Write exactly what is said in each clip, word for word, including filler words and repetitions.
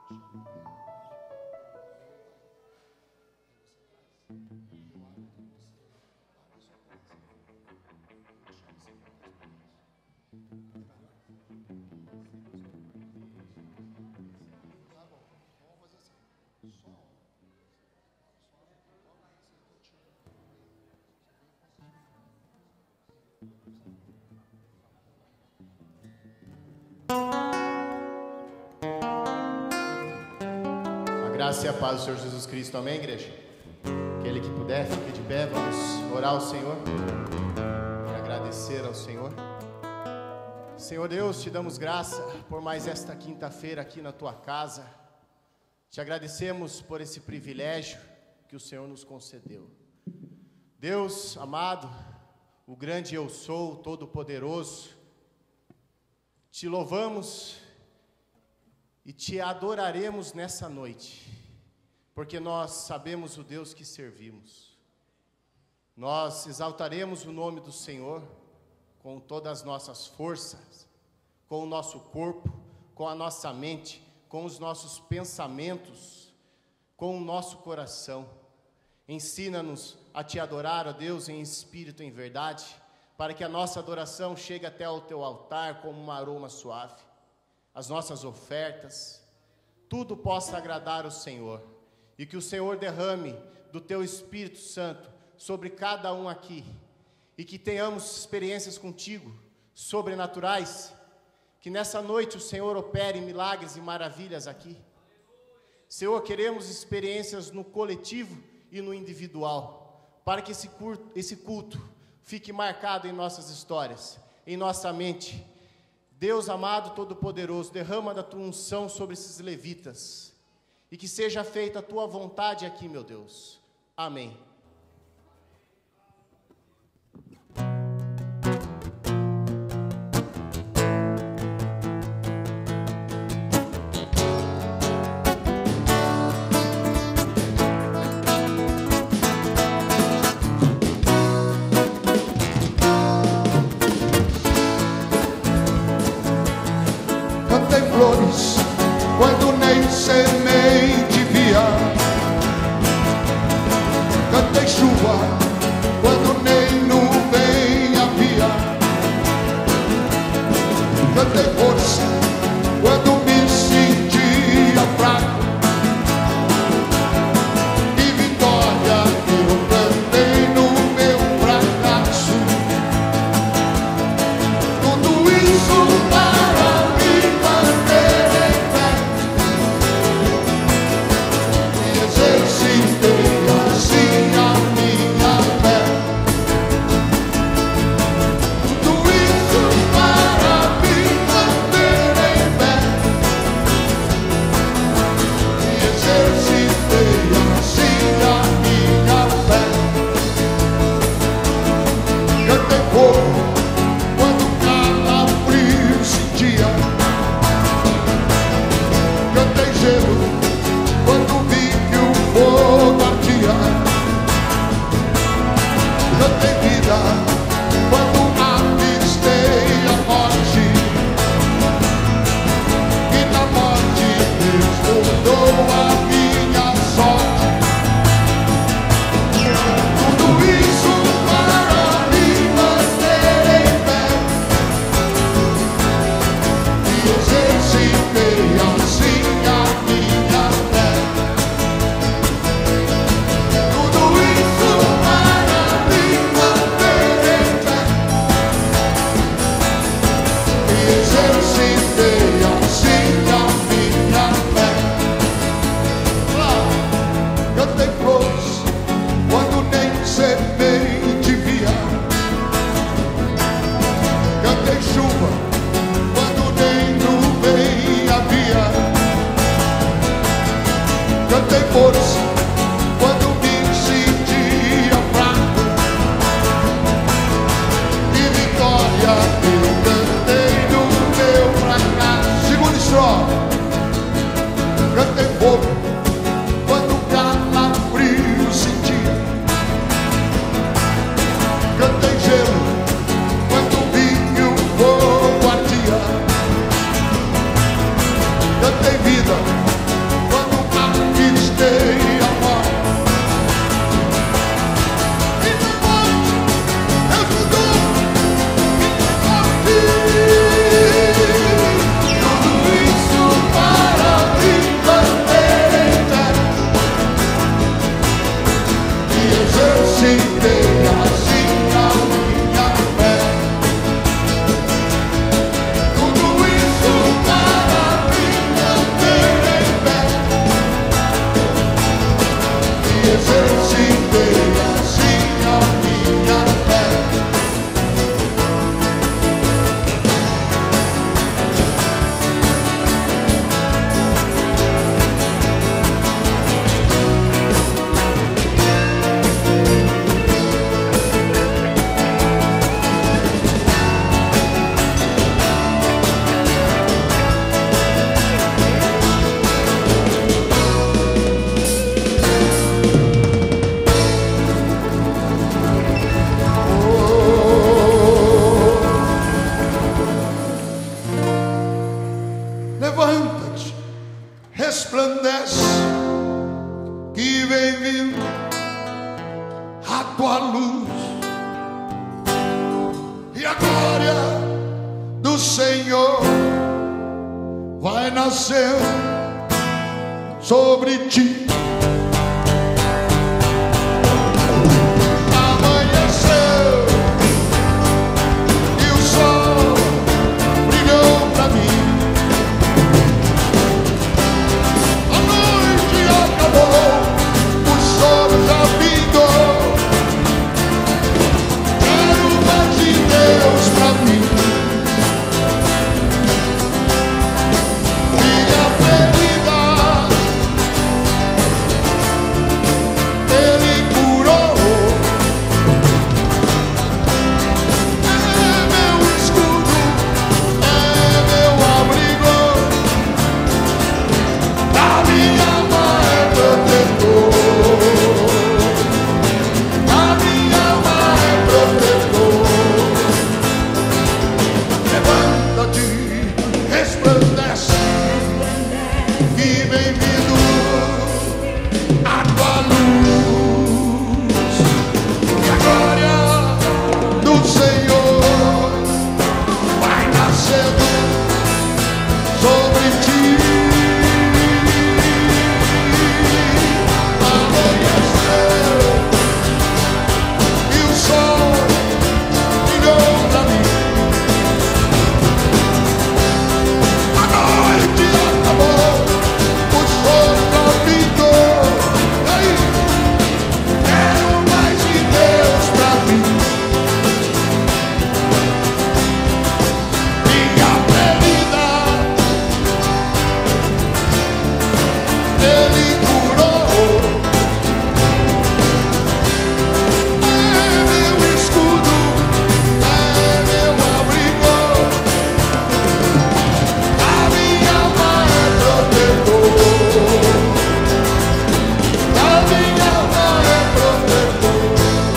Graça e a paz do Senhor Jesus Cristo, amém, igreja? Aquele que puder, fique de pé, vamos orar ao Senhor e agradecer ao Senhor. Senhor Deus, te damos graça por mais esta quinta-feira aqui na tua casa. Te agradecemos por esse privilégio que o Senhor nos concedeu. Deus amado, o grande eu sou, o todo-poderoso, te louvamos e te adoraremos nessa noite, porque nós sabemos o Deus que servimos. Nós exaltaremos o nome do Senhor com todas as nossas forças, com o nosso corpo, com a nossa mente, com os nossos pensamentos, com o nosso coração. Ensina-nos a te adorar, ó Deus, em espírito e em verdade, para que a nossa adoração chegue até ao teu altar como um aroma suave. As nossas ofertas, tudo possa agradar o Senhor, e que o Senhor derrame do teu Espírito Santo sobre cada um aqui, e que tenhamos experiências contigo, sobrenaturais, que nessa noite o Senhor opere milagres e maravilhas aqui. Senhor, queremos experiências no coletivo e no individual, para que esse culto, esse culto fique marcado em nossas histórias, em nossa mente. Deus amado, todo-poderoso, derrama da tua unção sobre esses levitas, e que seja feita a tua vontade aqui, meu Deus. Amém. Quando nem semente via, cantei chuva quando nem nuvem havia, cantei força quando me sentia fraco, e vitória eu cantei no meu fracasso. Tudo isso para me manter em pé, exercitei assim a minha fé. Tudo isso para me manter resplandece, que vem vindo a tua luz, e a glória do Senhor vai nascer sobre ti. Amanheceu e o sol brilhou pra mim. A noite acabou, o sol já pintou. Quero mais de Deus pra mim. Minha ferida Ele curou. É meu escudo, é meu abrigo, a minha alma é protetor, a minha alma é protetor. Levanta-te, resplandece, que vem vindo a tua luz, e a glória do Senhor vai nascendo sobre ti. Amanheceu e o sol brilhou pra mim. A noite acabou, o sol já pintou. E aí, quero mais de Deus pra mim. Minha ferida Ele curou. É meu escudo, é meu abrigo, a minha alma é protetor, a minha alma é protetor.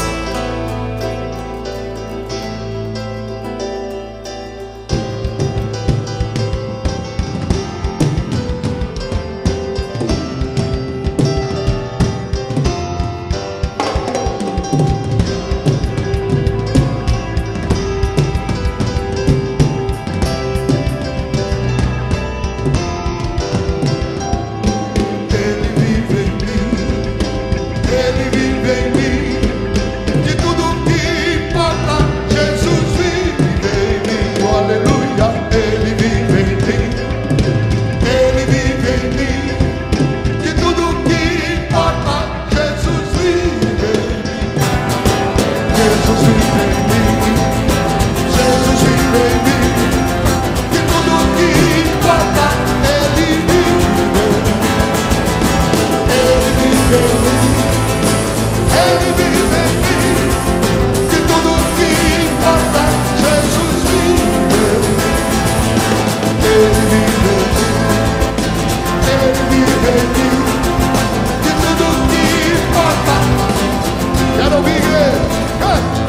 Ele vive em mim, Ele vive em mim, de tudo que importa, Jesus vive em mim, oh, aleluia. Ele vive em mim, Ele vive em mim, de tudo que importa, Jesus vive em mim. Jesus vive em mim, Jesus vive em mim, de tudo que importa, Ele vive em mim. Ele vive em mim, Ele vive em mim, de tudo que importa, Jesus vive em mim. Ele vive em mim, Ele vive em mim, de tudo que importa. Quero ouvir, igreja, cante.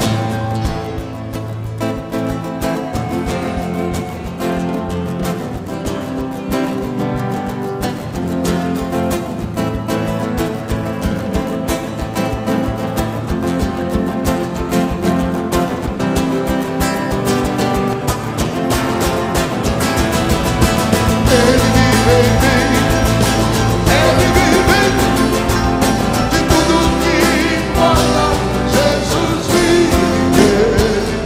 Ele vive em mim, Ele vive em mim, de tudo que importa, Jesus vive em mim.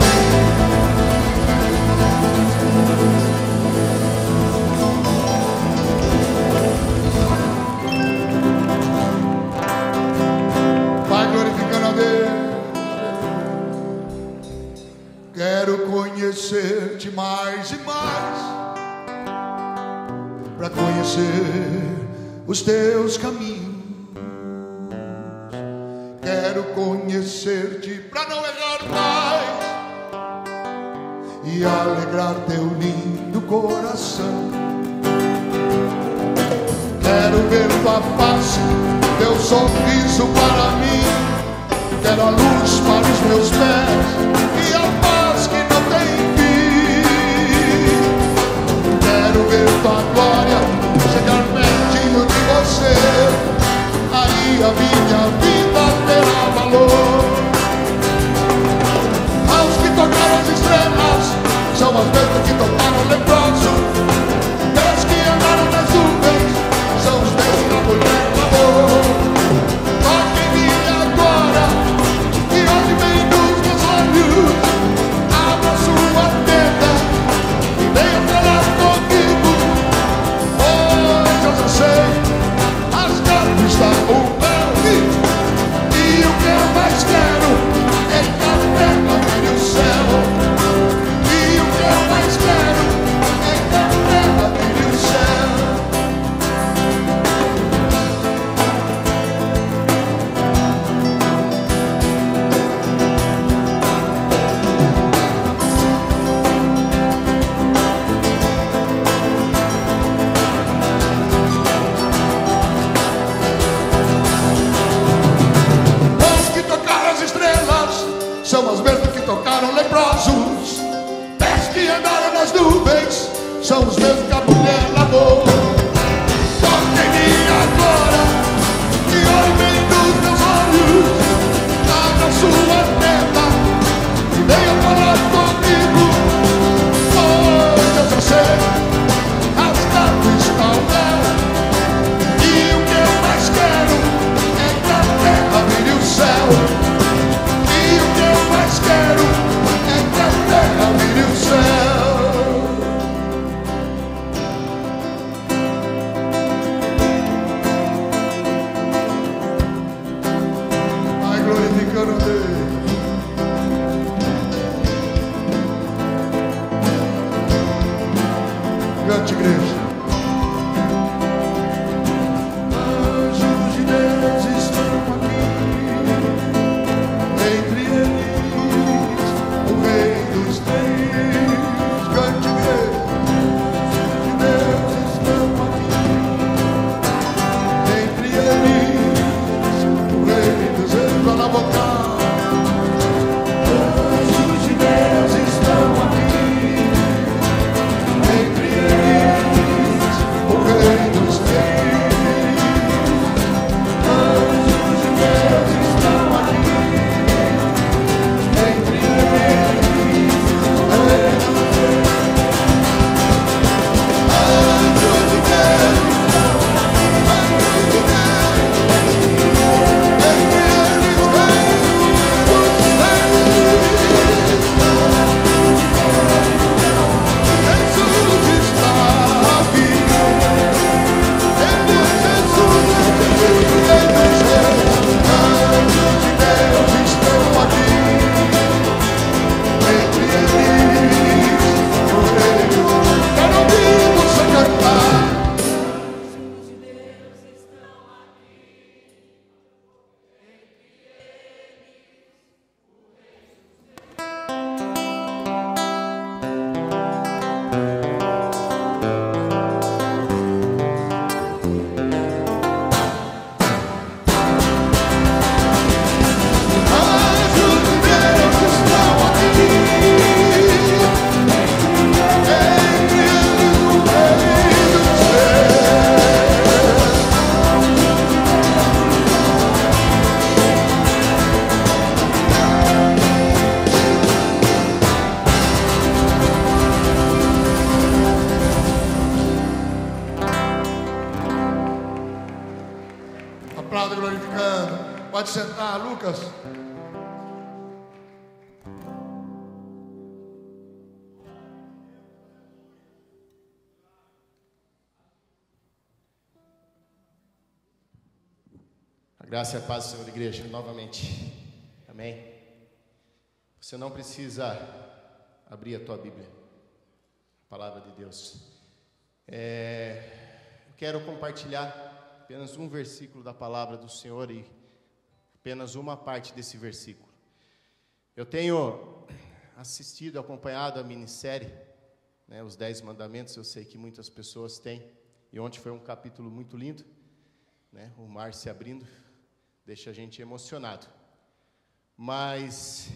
Vai glorificando a Deus. Quero conhecer-te mais e mais, para conhecer os teus caminhos. Quero conhecer-te para não errar mais e alegrar teu lindo coração. Quero ver tua face, teu sorriso para mim. Quero a luz para os meus pés e a paz que não tem fim. Quero ver tua glória chegar perto amor. Toque em mim agora e olhe nos meus olhos. Abra sua tela e venha falar comigo. Pois eu já sei, rasgado está o véu. E o que eu mais quero é que a terra vire o céu. E o que eu mais quero é que a terra vire o céu. Vai glorificando a Deus. Cante, igreja. Anjos de Deus estão aqui, entre eles o Rei dos Reis. Cante, igreja. Anjos de Deus estão aqui, entre eles o Rei dos Reis. Vai lá botar. Anjos de Deus estão aqui, entre eles o Rei dos Reis. Anjos de Deus estão aqui, entre eles o Rei dos Reis. Anjos de Deus, anjos de Deus, entre eles o Rei dos Reis. Jesus está aqui. Ele é Jesus, Ele é Deus. Anjos de Deus estão aqui, entre eles o Rei dos Reis. Quero ouvir você cantar. Anjos de Deus estão aqui, entre eles o Rei dos Reis. Aplauda glorificando. Pode sentar, Lucas. A graça e a paz do Senhor, igreja, novamente. Amém? Você não precisa abrir a tua Bíblia, a palavra de Deus. É, eu quero compartilhar apenas um versículo da palavra do Senhor e apenas uma parte desse versículo. Eu tenho assistido, acompanhado a minissérie, né, os Dez Mandamentos. Eu sei que muitas pessoas têm, e ontem foi um capítulo muito lindo, né, o mar se abrindo, deixa a gente emocionado. Mas,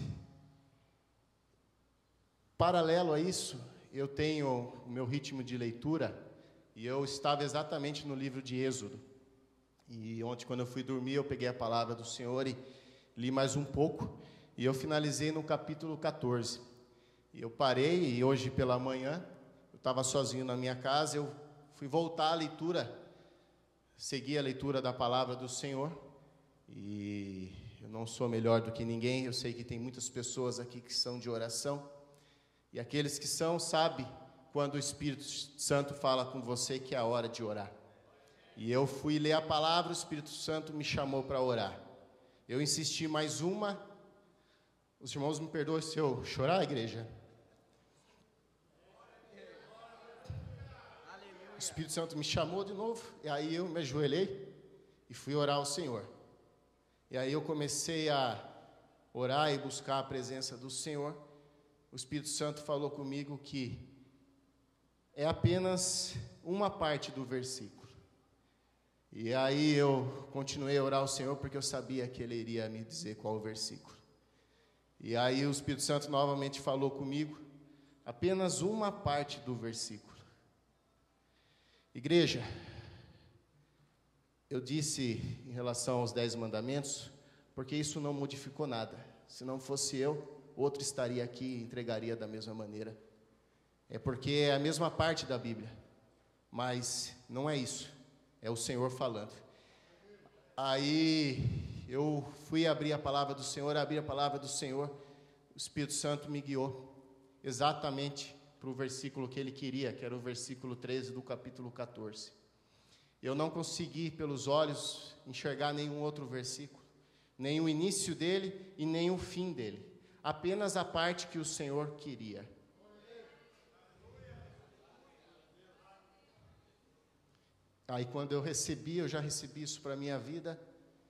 paralelo a isso, eu tenho o meu ritmo de leitura, e eu estava exatamente no livro de Êxodo. E ontem, quando eu fui dormir, eu peguei a palavra do Senhor e li mais um pouco, e eu finalizei no capítulo quatorze. E eu parei, e hoje pela manhã, eu estava sozinho na minha casa, eu fui voltar à leitura, segui a leitura da palavra do Senhor, e eu não sou melhor do que ninguém. Eu sei que tem muitas pessoas aqui que são de oração, e aqueles que são, sabem quando o Espírito Santo fala com você que é a hora de orar. E eu fui ler a palavra, o Espírito Santo me chamou para orar. Eu insisti mais uma. Os irmãos me perdoem se eu chorar, igreja. O Espírito Santo me chamou de novo, e aí eu me ajoelhei e fui orar ao Senhor. E aí eu comecei a orar e buscar a presença do Senhor. O Espírito Santo falou comigo que é apenas uma parte do versículo. E aí eu continuei a orar ao Senhor, porque eu sabia que Ele iria me dizer qual o versículo. E aí o Espírito Santo novamente falou comigo, apenas uma parte do versículo. Igreja, eu disse em relação aos dez mandamentos, porque isso não modificou nada. Se não fosse eu, outro estaria aqui e entregaria da mesma maneira. É porque é a mesma parte da Bíblia, mas não é isso, é o Senhor falando. Aí eu fui abrir a palavra do Senhor, abri a palavra do Senhor, o Espírito Santo me guiou exatamente para o versículo que ele queria, que era o versículo treze do capítulo quatorze. Eu não consegui, pelos olhos, enxergar nenhum outro versículo, nem o início dele e nem o fim dele, apenas a parte que o Senhor queria. Aí quando eu recebi, eu já recebi isso para a minha vida,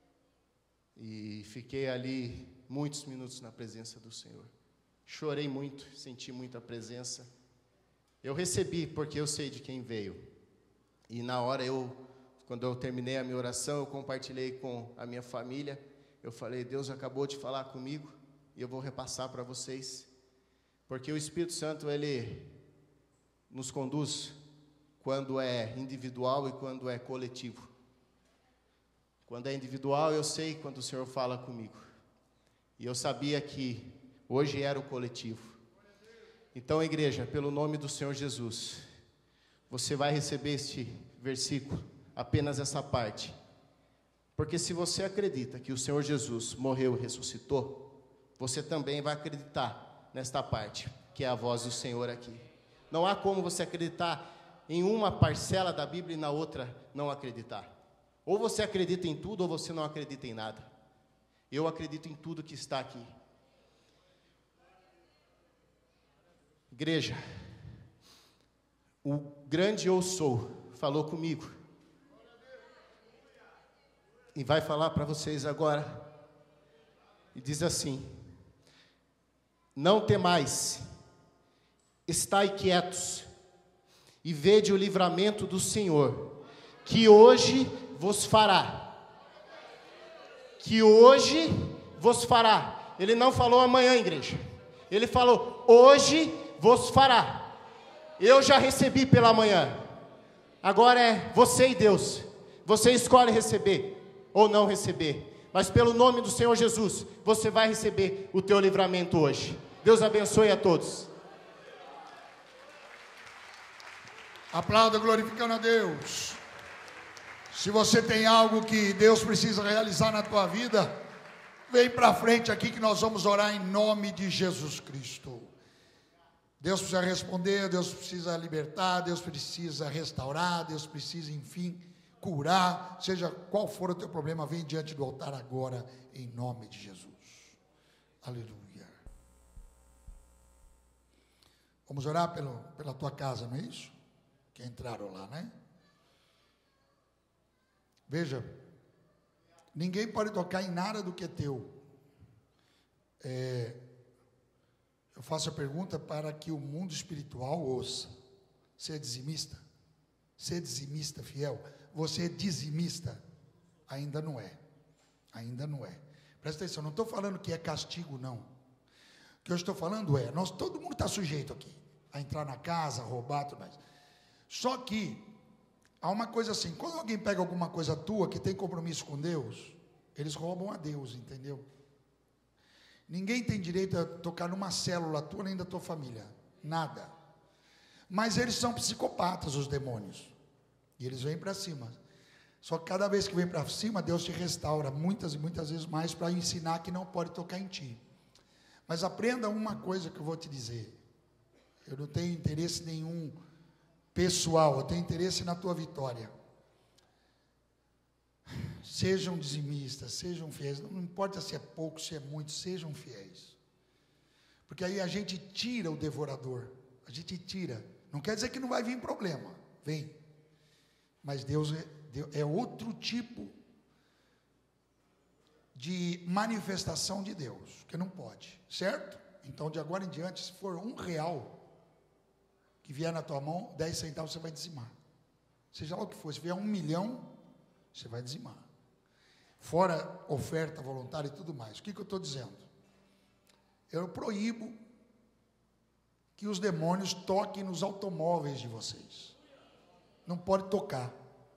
e fiquei ali muitos minutos na presença do Senhor. Chorei muito, senti muita presença. Eu recebi porque eu sei de quem veio. E na hora, eu, quando eu terminei a minha oração, eu compartilhei com a minha família. Eu falei, Deus acabou de falar comigo e eu vou repassar para vocês. Porque o Espírito Santo, ele nos conduz quando é individual e quando é coletivo. Quando é individual, eu sei quando o Senhor fala comigo. E eu sabia que hoje era o coletivo. Então, igreja, pelo nome do Senhor Jesus, você vai receber este versículo, apenas essa parte. Porque se você acredita que o Senhor Jesus morreu e ressuscitou, você também vai acreditar nesta parte, que é a voz do Senhor aqui. Não há como você acreditar em uma parcela da Bíblia e na outra não acreditar. Ou você acredita em tudo ou você não acredita em nada. Eu acredito em tudo que está aqui. Igreja, o grande eu sou falou comigo e vai falar para vocês agora, e diz assim: não temais, estai quietos e vede o livramento do Senhor, que hoje vos fará, que hoje vos fará. Ele não falou amanhã, igreja, ele falou hoje vos fará. Eu já recebi pela manhã, agora é você e Deus. Você escolhe receber ou não receber, mas pelo nome do Senhor Jesus, você vai receber o teu livramento hoje. Deus abençoe a todos. Aplauda glorificando a Deus. Se você tem algo que Deus precisa realizar na tua vida, vem para frente aqui que nós vamos orar em nome de Jesus Cristo. Deus precisa responder, Deus precisa libertar, Deus precisa restaurar, Deus precisa, enfim, curar. Seja qual for o teu problema, vem diante do altar agora, em nome de Jesus. Aleluia. Vamos orar pelo, pela tua casa, não é isso? Que entraram lá, né? Veja, ninguém pode tocar em nada do que é teu. É... Eu faço a pergunta para que o mundo espiritual ouça. Você é dizimista? Você é dizimista fiel? Você é dizimista? Ainda não é. Ainda não é. Presta atenção, não estou falando que é castigo, não. O que eu estou falando é, nós, todo mundo está sujeito aqui a entrar na casa, a roubar, tudo mais. Só que há uma coisa assim, quando alguém pega alguma coisa tua que tem compromisso com Deus, eles roubam a Deus, entendeu? Ninguém tem direito a tocar numa célula tua nem da tua família, nada. Mas eles são psicopatas, os demônios, e eles vêm para cima. Só que cada vez que vem para cima, Deus te restaura, muitas e muitas vezes mais, para ensinar que não pode tocar em ti. Mas aprenda uma coisa que eu vou te dizer, eu não tenho interesse nenhum pessoal, eu tenho interesse na tua vitória. Sejam dizimistas, sejam fiéis, não importa se é pouco, se é muito, sejam fiéis, porque aí a gente tira o devorador, a gente tira, não quer dizer que não vai vir problema, vem, mas Deus é, Deus é outro tipo de manifestação de Deus, que não pode, certo? Então de agora em diante, se for um real que vier na tua mão, dez centavos você vai dizimar, seja lá o que for, se vier um milhão, você vai dizimar, fora oferta voluntária e tudo mais. O que, que eu estou dizendo? Eu proíbo que os demônios toquem nos automóveis de vocês, não pode tocar.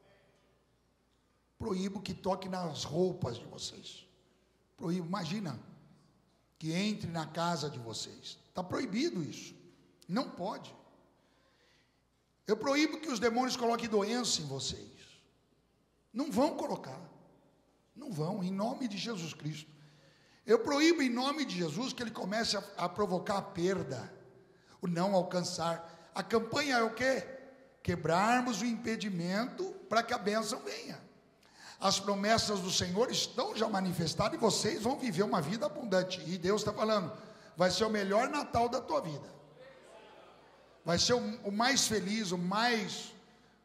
Proíbo que toque nas roupas de vocês. Proíbo, imagina, que entre na casa de vocês. Está proibido isso. Não pode. Eu proíbo que os demônios coloquem doença em vocês. Não vão colocar. Não vão, em nome de Jesus Cristo. Eu proíbo em nome de Jesus que ele comece a, a provocar a perda, o não alcançar. A campanha é o quê? Quebrarmos o impedimento para que a bênção venha. As promessas do Senhor estão já manifestadas e vocês vão viver uma vida abundante. E Deus está falando, vai ser o melhor Natal da tua vida. Vai ser o, o mais feliz, o mais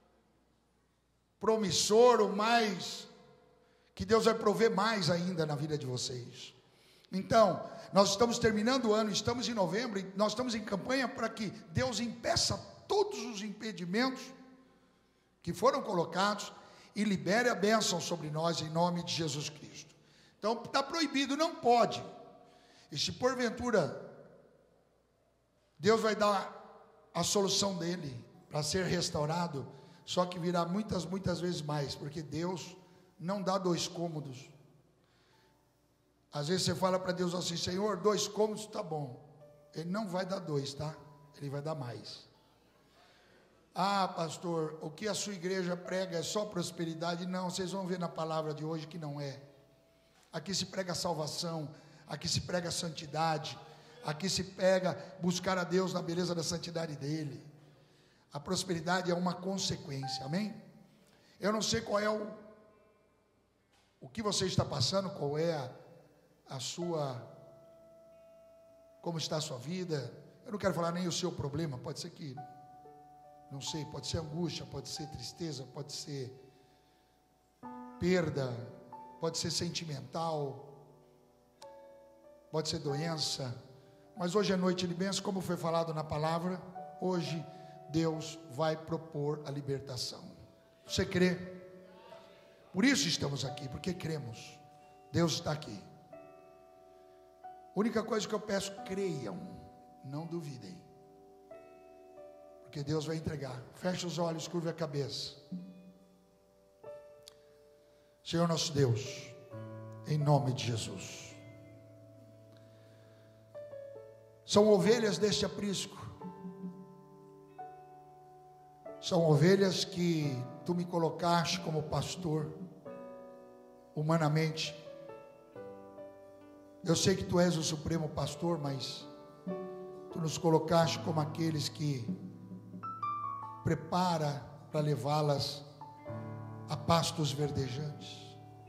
promissor, o mais... que Deus vai prover mais ainda na vida de vocês. Então, nós estamos terminando o ano, estamos em novembro, e nós estamos em campanha para que Deus impeça todos os impedimentos que foram colocados e libere a bênção sobre nós em nome de Jesus Cristo. Então, está proibido, não pode. E se porventura Deus vai dar a solução dele para ser restaurado, só que virá muitas, muitas vezes mais, porque Deus não dá dois cômodos. Às vezes você fala para Deus assim, Senhor, dois cômodos está bom. Ele não vai dar dois, tá? Ele vai dar mais. Ah, pastor, o que a sua igreja prega é só prosperidade? Não, vocês vão ver na palavra de hoje que não é. Aqui se prega salvação, aqui se prega santidade, aqui se prega buscar a Deus na beleza da santidade dele. A prosperidade é uma consequência, amém? Eu não sei qual é o o que você está passando, qual é a, a sua, como está a sua vida. Eu não quero falar nem o seu problema, pode ser que, não sei, pode ser angústia, pode ser tristeza, pode ser perda, pode ser sentimental, pode ser doença, mas hoje é noite de bênção, como foi falado na palavra, hoje Deus vai propor a libertação. Você crê? Por isso estamos aqui, porque cremos. Deus está aqui. A única coisa que eu peço, creiam, não duvidem, porque Deus vai entregar. Feche os olhos, curve a cabeça. Senhor nosso Deus, em nome de Jesus, são ovelhas deste aprisco, são ovelhas que tu me colocaste como pastor. Humanamente, eu sei que tu és o supremo pastor, mas tu nos colocaste como aqueles que prepara para levá-las a pastos verdejantes,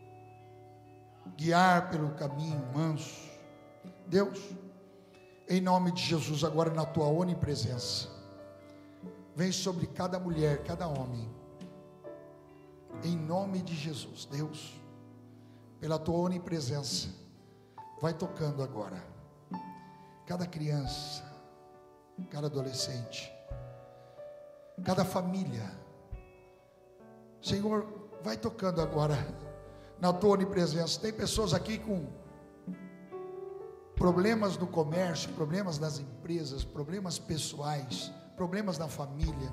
guiar pelo caminho manso. Deus, em nome de Jesus, agora na tua onipresença, vem sobre cada mulher, cada homem, em nome de Jesus. Deus, pela tua onipresença, vai tocando agora cada criança, cada adolescente, cada família. Senhor, vai tocando agora na tua onipresença. Tem pessoas aqui com problemas no comércio, problemas nas empresas, problemas pessoais, problemas na família.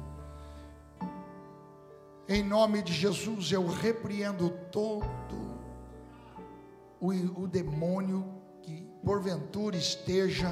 Em nome de Jesus, eu repreendo todo o, o demônio que porventura esteja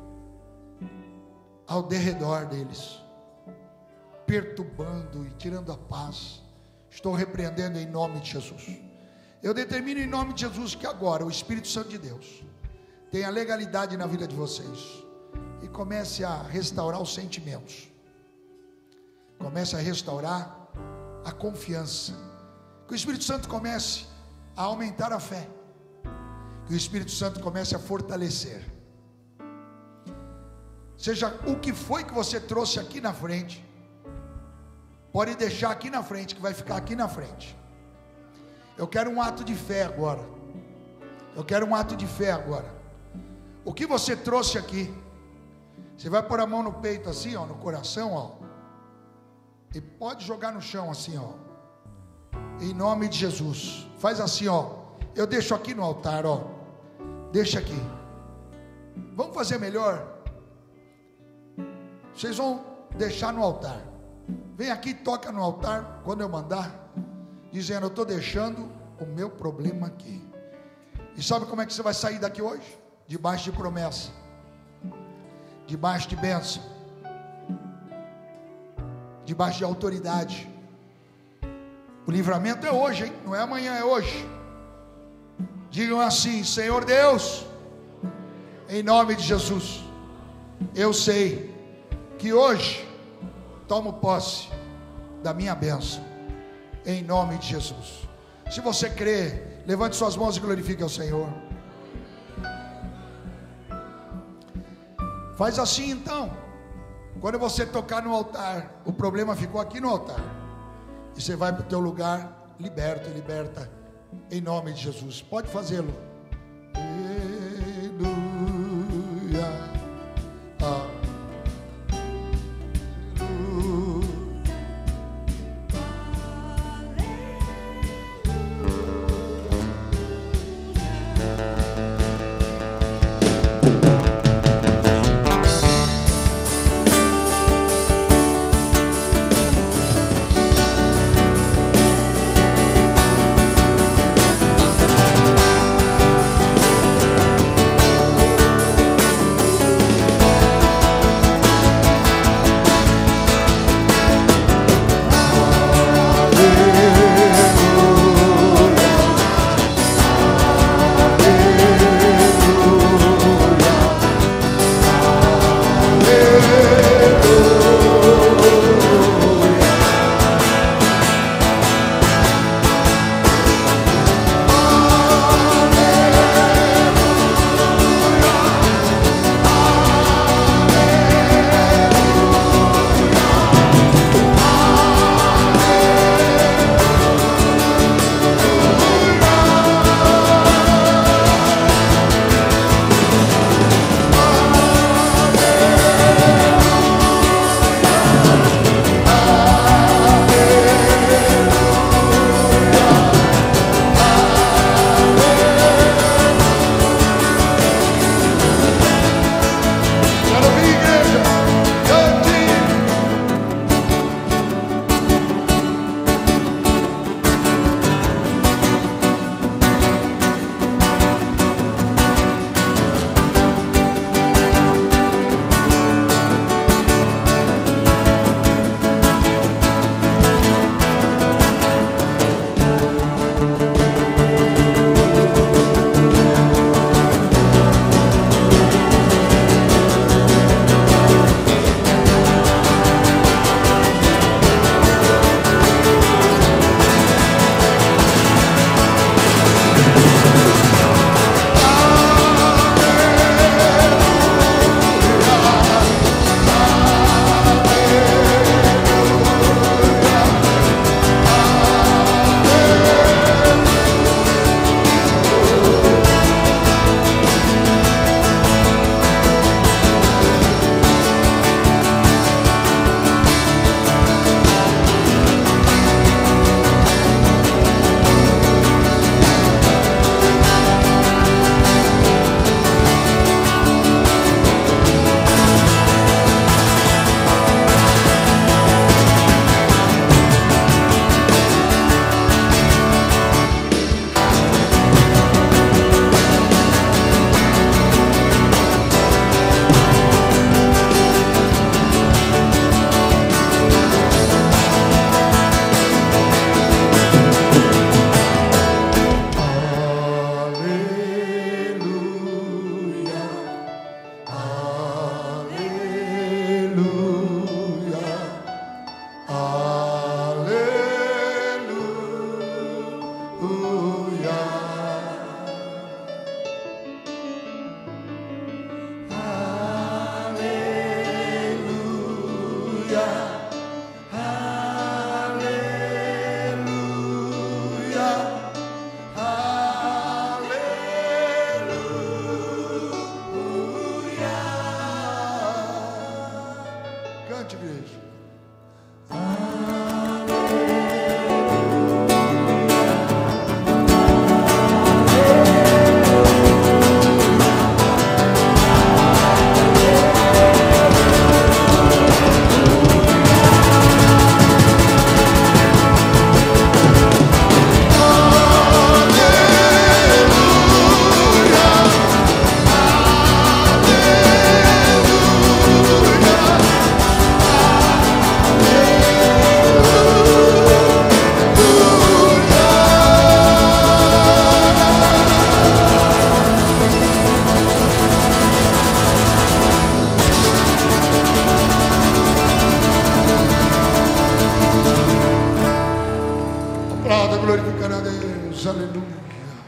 ao derredor deles, perturbando e tirando a paz. Estou repreendendo em nome de Jesus. Eu determino em nome de Jesus que agora o Espírito Santo de Deus tenha legalidade na vida de vocês e comece a restaurar os sentimentos, comece a restaurar a confiança, que o Espírito Santo comece a aumentar a fé, que o Espírito Santo comece a fortalecer. Seja o que foi que você trouxe aqui na frente, pode deixar aqui na frente, que vai ficar aqui na frente. Eu quero um ato de fé agora. Eu quero um ato de fé agora. O que você trouxe aqui, você vai pôr a mão no peito assim, ó, no coração, ó, e pode jogar no chão assim, ó, em nome de Jesus. Faz assim, ó, eu deixo aqui no altar, ó, deixa aqui. Vamos fazer melhor. Vocês vão deixar no altar. vem aqui e toca no altar, quando eu mandar, dizendo: eu estou deixando o meu problema aqui. E sabe como é que você vai sair daqui hoje? Debaixo de promessa, debaixo de bênção, debaixo de autoridade. O livramento é hoje, hein? Não é amanhã, é hoje. Digam assim: Senhor Deus, em nome de Jesus, eu sei que hoje tomo posse da minha bênção, em nome de Jesus. Se você crê, levante suas mãos e glorifique ao Senhor. Faz assim então. Quando você tocar no altar, o problema ficou aqui no altar, e você vai para o teu lugar, liberta e liberta, em nome de Jesus. Pode fazê-lo. Aleluia. Ah. glorificando a Deus, aleluia.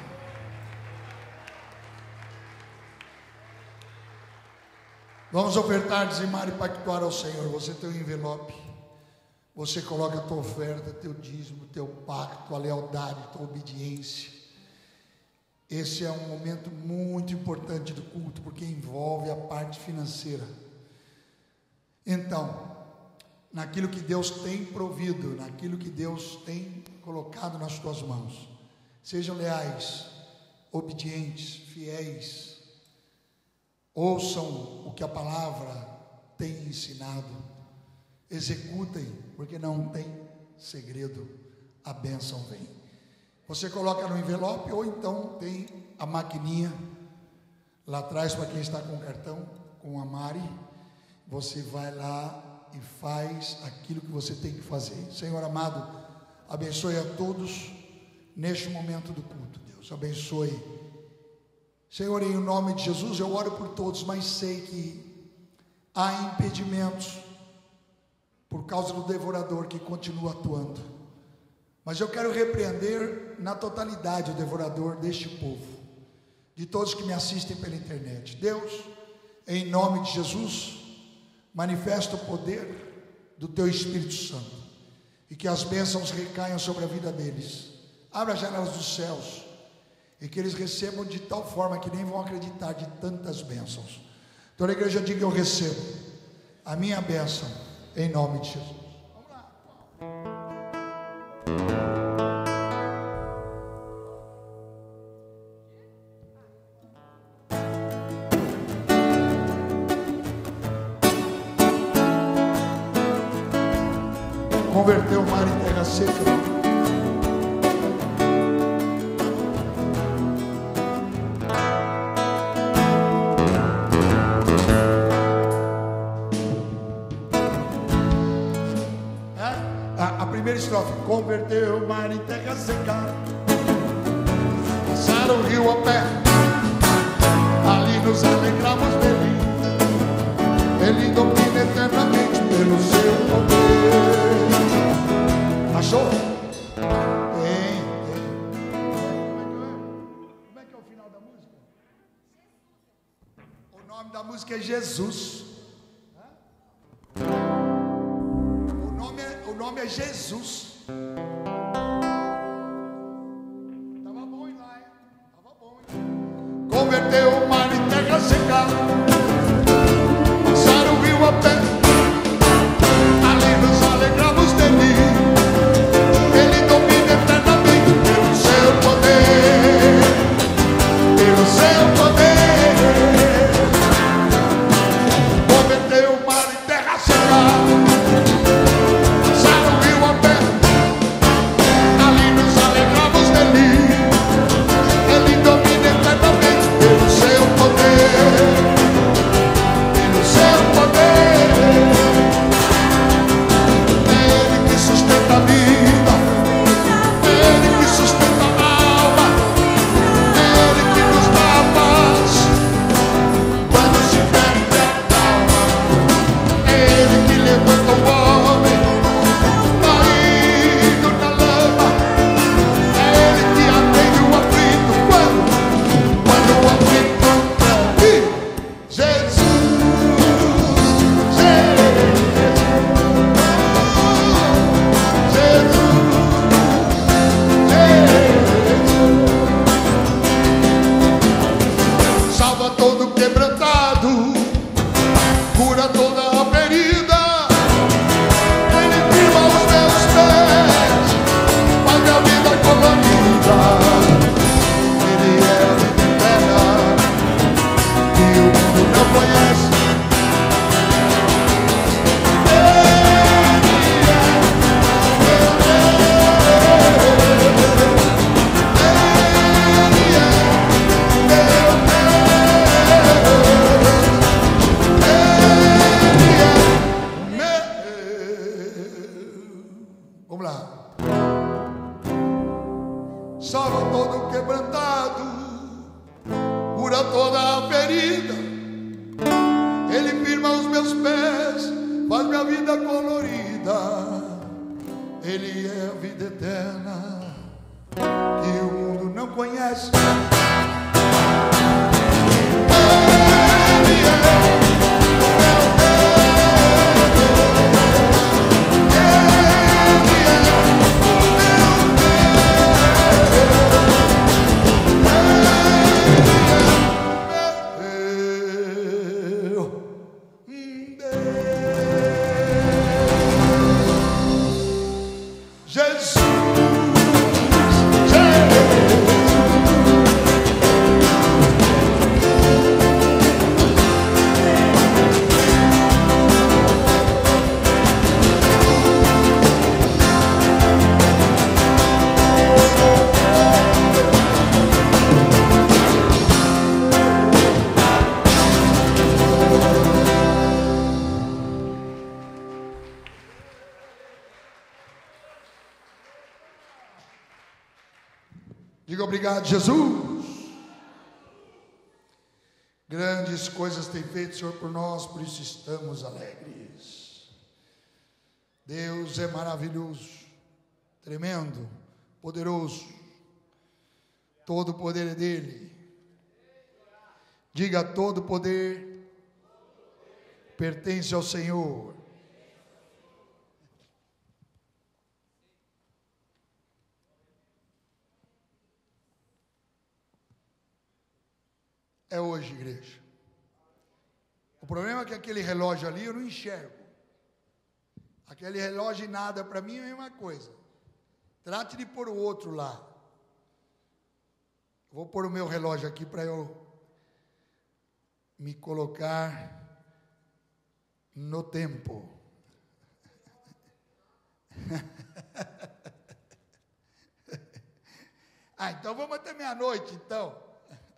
Vamos ofertar, dizimar e pactuar ao Senhor. Você tem um envelope, você coloca a tua oferta, teu dízimo, teu pacto, a lealdade, a tua obediência. Esse é um momento muito importante do culto, porque envolve a parte financeira. Então, naquilo que Deus tem provido, naquilo que Deus tem colocado nas tuas mãos, sejam leais, obedientes, fiéis, ouçam o que a palavra tem ensinado, executem, porque não tem segredo, a bênção vem. Você coloca no envelope, ou então tem a maquininha lá atrás para quem está com o cartão, com a Mari. Você vai lá e faz aquilo que você tem que fazer. Senhor amado, abençoe a todos neste momento do culto, Deus, abençoe. Senhor, em nome de Jesus, eu oro por todos, mas sei que há impedimentos por causa do devorador que continua atuando. Mas eu quero repreender na totalidade o devorador deste povo, de todos que me assistem pela internet. Deus, em nome de Jesus, manifesta o poder do Teu Espírito Santo, e que as bênçãos recaiam sobre a vida deles. Abra as janelas dos céus, e que eles recebam de tal forma que nem vão acreditar de tantas bênçãos. Toda a igreja diga: eu recebo a minha bênção, em nome de Jesus. Converteu o mar em terra seca. A, a primeira estrofe: converteu o mar em terra seca, passaram o rio a pé, ali nos alegramos dele. Ele domina eternamente pelo seu poder. Achou? Tem, tem. Como é que é o final da música? O nome da música é Jesus. O nome é, o nome é Jesus. Tava bom ir lá, hein? Tava bom, hein? Converteu o mar em terra seca, passaram o rio a pé, ali nos alegramos dele. que o mundo não conhece. Diga obrigado, Jesus. Grandes coisas tem feito o Senhor por nós, por isso estamos alegres. Deus é maravilhoso, tremendo, poderoso. Todo o poder é dele. Diga, todo o poder pertence ao Senhor. É hoje, igreja. O problema é que aquele relógio ali eu não enxergo. Aquele relógio e nada para mim é a mesma coisa. Trate de pôr o outro lá. Vou pôr o meu relógio aqui para eu me colocar no tempo. Ah, então vamos até meia-noite, então.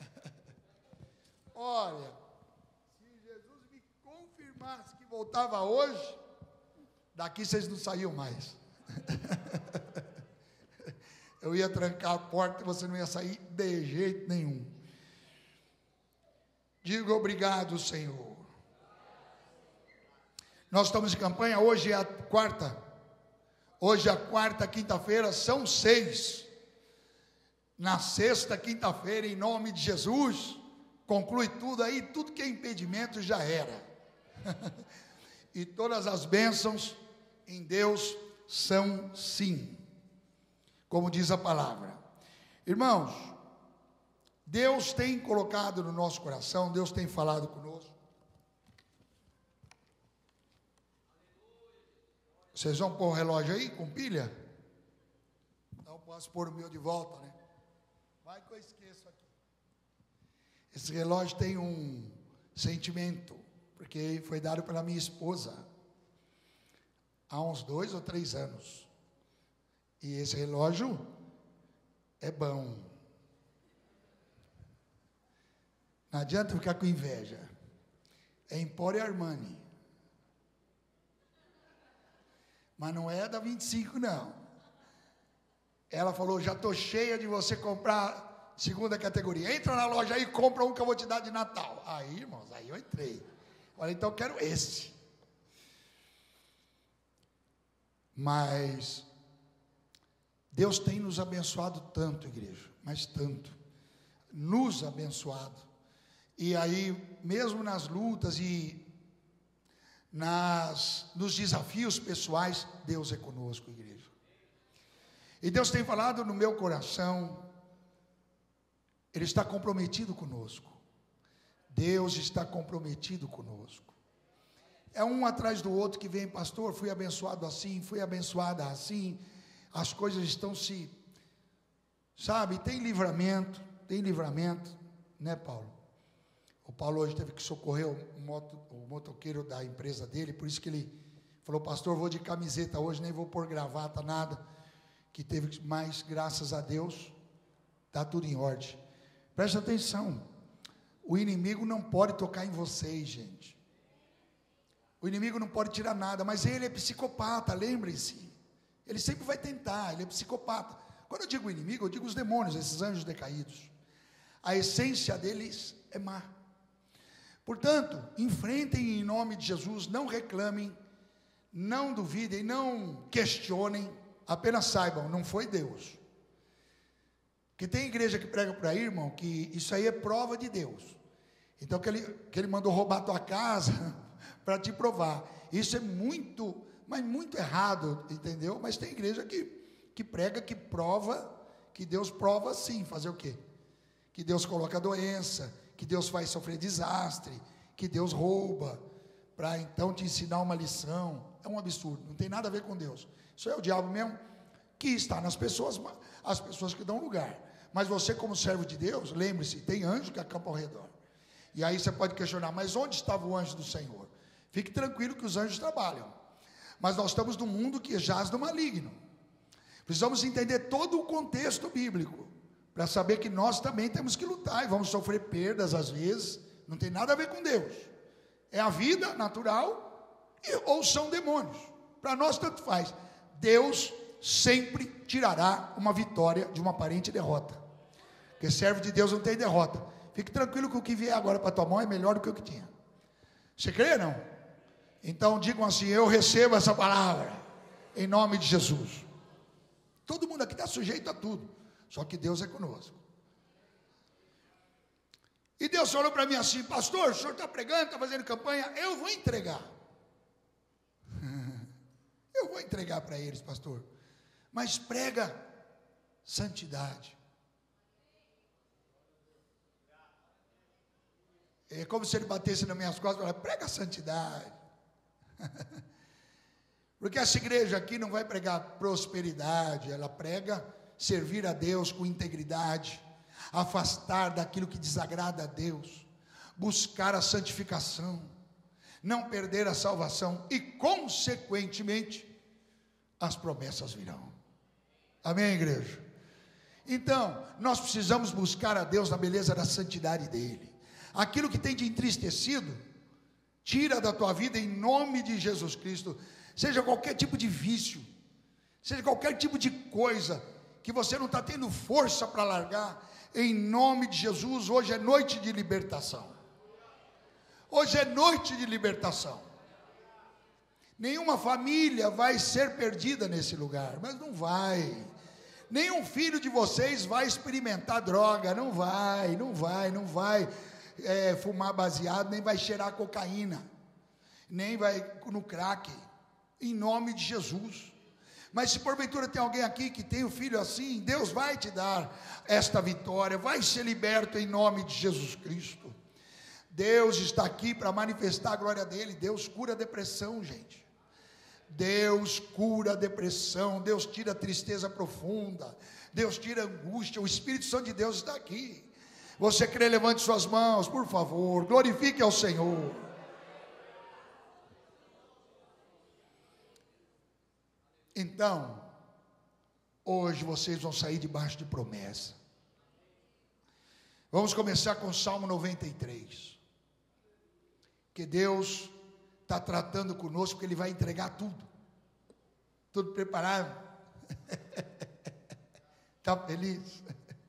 Olha, se Jesus me confirmasse que voltava hoje, daqui vocês não saíam mais. Eu ia trancar a porta e você não ia sair de jeito nenhum. Diga obrigado, Senhor. Nós estamos em campanha, hoje é a quarta. Hoje é a quarta, quinta-feira, são seis. Na sexta, quinta-feira, em nome de Jesus, conclui tudo aí, tudo que é impedimento já era. E todas as bênçãos em Deus são sim, como diz a palavra. Irmãos, Deus tem colocado no nosso coração, Deus tem falado conosco. Vocês vão pôr o relógio aí com pilha? Então posso pôr o meu de volta, né? Vai que eu esqueço aqui. Esse relógio tem um sentimento, porque foi dado pela minha esposa há uns dois ou três anos. E esse relógio é bom. Não adianta ficar com inveja. É Emporio Armani. Mas não é da vinte e cinco, não. Ela falou, já estou cheia de você comprar segunda categoria. Entra na loja aí e compra um que eu vou te dar de Natal. Aí, irmãos, aí eu entrei. Olha, então eu quero esse. Mas Deus tem nos abençoado tanto, igreja, mas tanto. Nos abençoado. E aí, mesmo nas lutas e nas, nos desafios pessoais, Deus é conosco, igreja. E Deus tem falado no meu coração, Ele está comprometido conosco. Deus está comprometido conosco. É um atrás do outro que vem, pastor, fui abençoado assim, fui abençoada assim, as coisas estão se, sabe, tem livramento, tem livramento, né, Paulo? O Paulo hoje teve que socorrer o, moto, o motoqueiro da empresa dele, por isso que ele falou, pastor, vou de camiseta hoje, nem vou pôr gravata, nada, que teve, mas graças a Deus, está tudo em ordem. Presta atenção, o inimigo não pode tocar em vocês, gente. O inimigo não pode tirar nada, mas ele é psicopata, lembrem-se. Ele sempre vai tentar, ele é psicopata. Quando eu digo inimigo, eu digo os demônios, esses anjos decaídos. A essência deles é má. Portanto, enfrentem em nome de Jesus, não reclamem, não duvidem, não questionem, apenas saibam, não foi Deus. Porque tem igreja que prega por aí, irmão, que isso aí é prova de Deus. Então que ele, que ele mandou roubar a tua casa para te provar. Isso é muito, mas muito errado, entendeu? Mas tem igreja que, que prega, que prova, que Deus prova sim. Fazer o quê? Que Deus coloca a doença, que Deus faz sofrer desastre, que Deus rouba, para então te ensinar uma lição. É um absurdo, não tem nada a ver com Deus. Isso é o diabo mesmo, que está nas pessoas, as pessoas que dão lugar. Mas você, como servo de Deus, lembre-se, tem anjo que acampa ao redor. E aí você pode questionar, mas onde estava o anjo do Senhor? Fique tranquilo que os anjos trabalham. Mas nós estamos num mundo que jaz do maligno. Precisamos entender todo o contexto bíblico, para saber que nós também temos que lutar, e vamos sofrer perdas às vezes. Não tem nada a ver com Deus. É a vida natural, ou são demônios. Para nós tanto faz. Deus sempre tirará uma vitória de uma aparente derrota. Porque servo de Deus não tem derrota. Fique tranquilo que o que vier agora para tua mão é melhor do que o que tinha. Você crê, não? Então digam assim: eu recebo essa palavra em nome de Jesus. Todo mundo aqui está sujeito a tudo, só que Deus é conosco. E Deus falou para mim assim: pastor, o senhor está pregando, está fazendo campanha, eu vou entregar. Eu vou entregar para eles, pastor. Mas prega santidade. É como se ele batesse nas minhas costas e falasse: prega santidade. Porque essa igreja aqui não vai pregar prosperidade, ela prega servir a Deus com integridade, afastar daquilo que desagrada a Deus, buscar a santificação, não perder a salvação e, consequentemente, as promessas virão. Amém, igreja? Então, nós precisamos buscar a Deus na beleza da santidade dele. Aquilo que tem te entristecido, tira da tua vida em nome de Jesus Cristo. Seja qualquer tipo de vício, seja qualquer tipo de coisa que você não está tendo força para largar, em nome de Jesus. Hoje é noite de libertação. Hoje é noite de libertação. Nenhuma família vai ser perdida nesse lugar, mas não vai. Nenhum filho de vocês vai experimentar droga, não vai, não vai, não vai é, fumar baseado, nem vai cheirar cocaína, nem vai no crack, em nome de Jesus. Mas se porventura tem alguém aqui que tem um filho assim, Deus vai te dar esta vitória, vai ser liberto em nome de Jesus Cristo. Deus está aqui para manifestar a glória dele. Deus cura a depressão, gente. Deus cura a depressão, Deus tira a tristeza profunda, Deus tira a angústia. O Espírito Santo de Deus está aqui. Você crê? Levante suas mãos, por favor, glorifique ao Senhor. Então, hoje vocês vão sair debaixo de promessa. Vamos começar com o Salmo noventa e três. Que Deus está tratando conosco, porque Ele vai entregar tudo. Tudo preparado? Está feliz?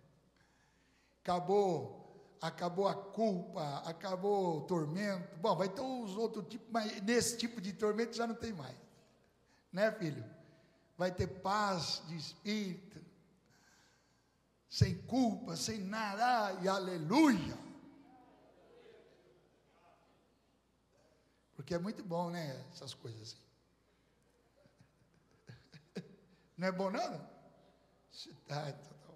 Acabou, acabou a culpa, acabou o tormento. Bom, vai ter os outros tipos, mas nesse tipo de tormento já não tem mais. Né, filho? Vai ter paz de espírito, sem culpa, sem nada. Ai, aleluia! Porque é muito bom, né? Essas coisas assim. Não é bom, não? Tá, tá.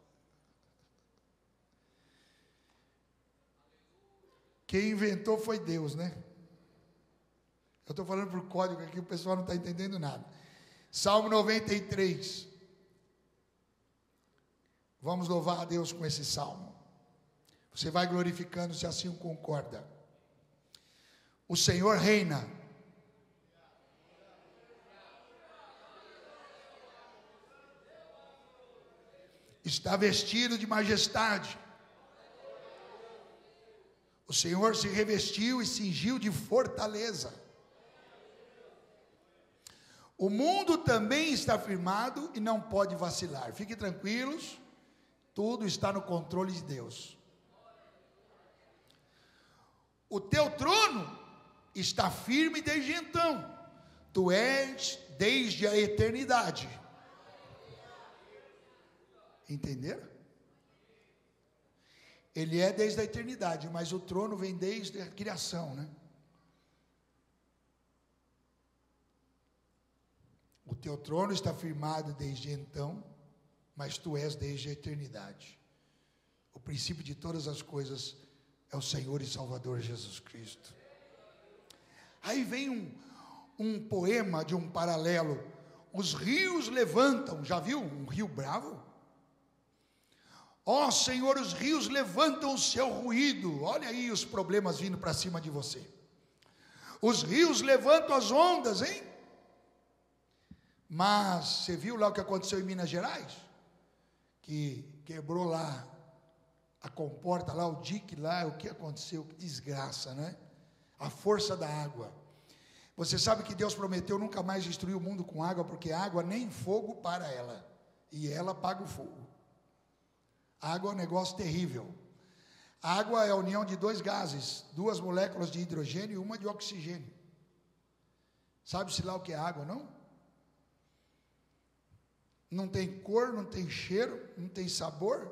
Quem inventou foi Deus, né? Eu estou falando por código aqui, o pessoal não está entendendo nada. Salmo noventa e três. Vamos louvar a Deus com esse salmo. Você vai glorificando se assim o concorda. O Senhor reina. Está vestido de majestade. O Senhor se revestiu e cingiu de fortaleza. O mundo também está firmado e não pode vacilar. Fiquem tranquilos, tudo está no controle de Deus. O teu trono está firme desde então. Tu és desde a eternidade. Entenderam? Ele é desde a eternidade, mas o trono vem desde a criação, né? O teu trono está firmado desde então, mas tu és desde a eternidade. O princípio de todas as coisas é o Senhor e Salvador Jesus Cristo. Aí vem um, um poema de um paralelo. Os rios levantam, já viu um rio bravo? Ó Senhor, os rios levantam o seu ruído. Olha aí os problemas vindo para cima de você. Os rios levantam as ondas, hein? Mas você viu lá o que aconteceu em Minas Gerais? Que quebrou lá a comporta lá, o dique lá, o que aconteceu? Que desgraça, né? A força da água. Você sabe que Deus prometeu nunca mais destruir o mundo com água, porque água nem fogo para ela, e ela paga o fogo. Água é um negócio terrível. Água é a união de dois gases, duas moléculas de hidrogênio e uma de oxigênio. Sabe-se lá o que é água, não? Não tem cor, não tem cheiro, não tem sabor.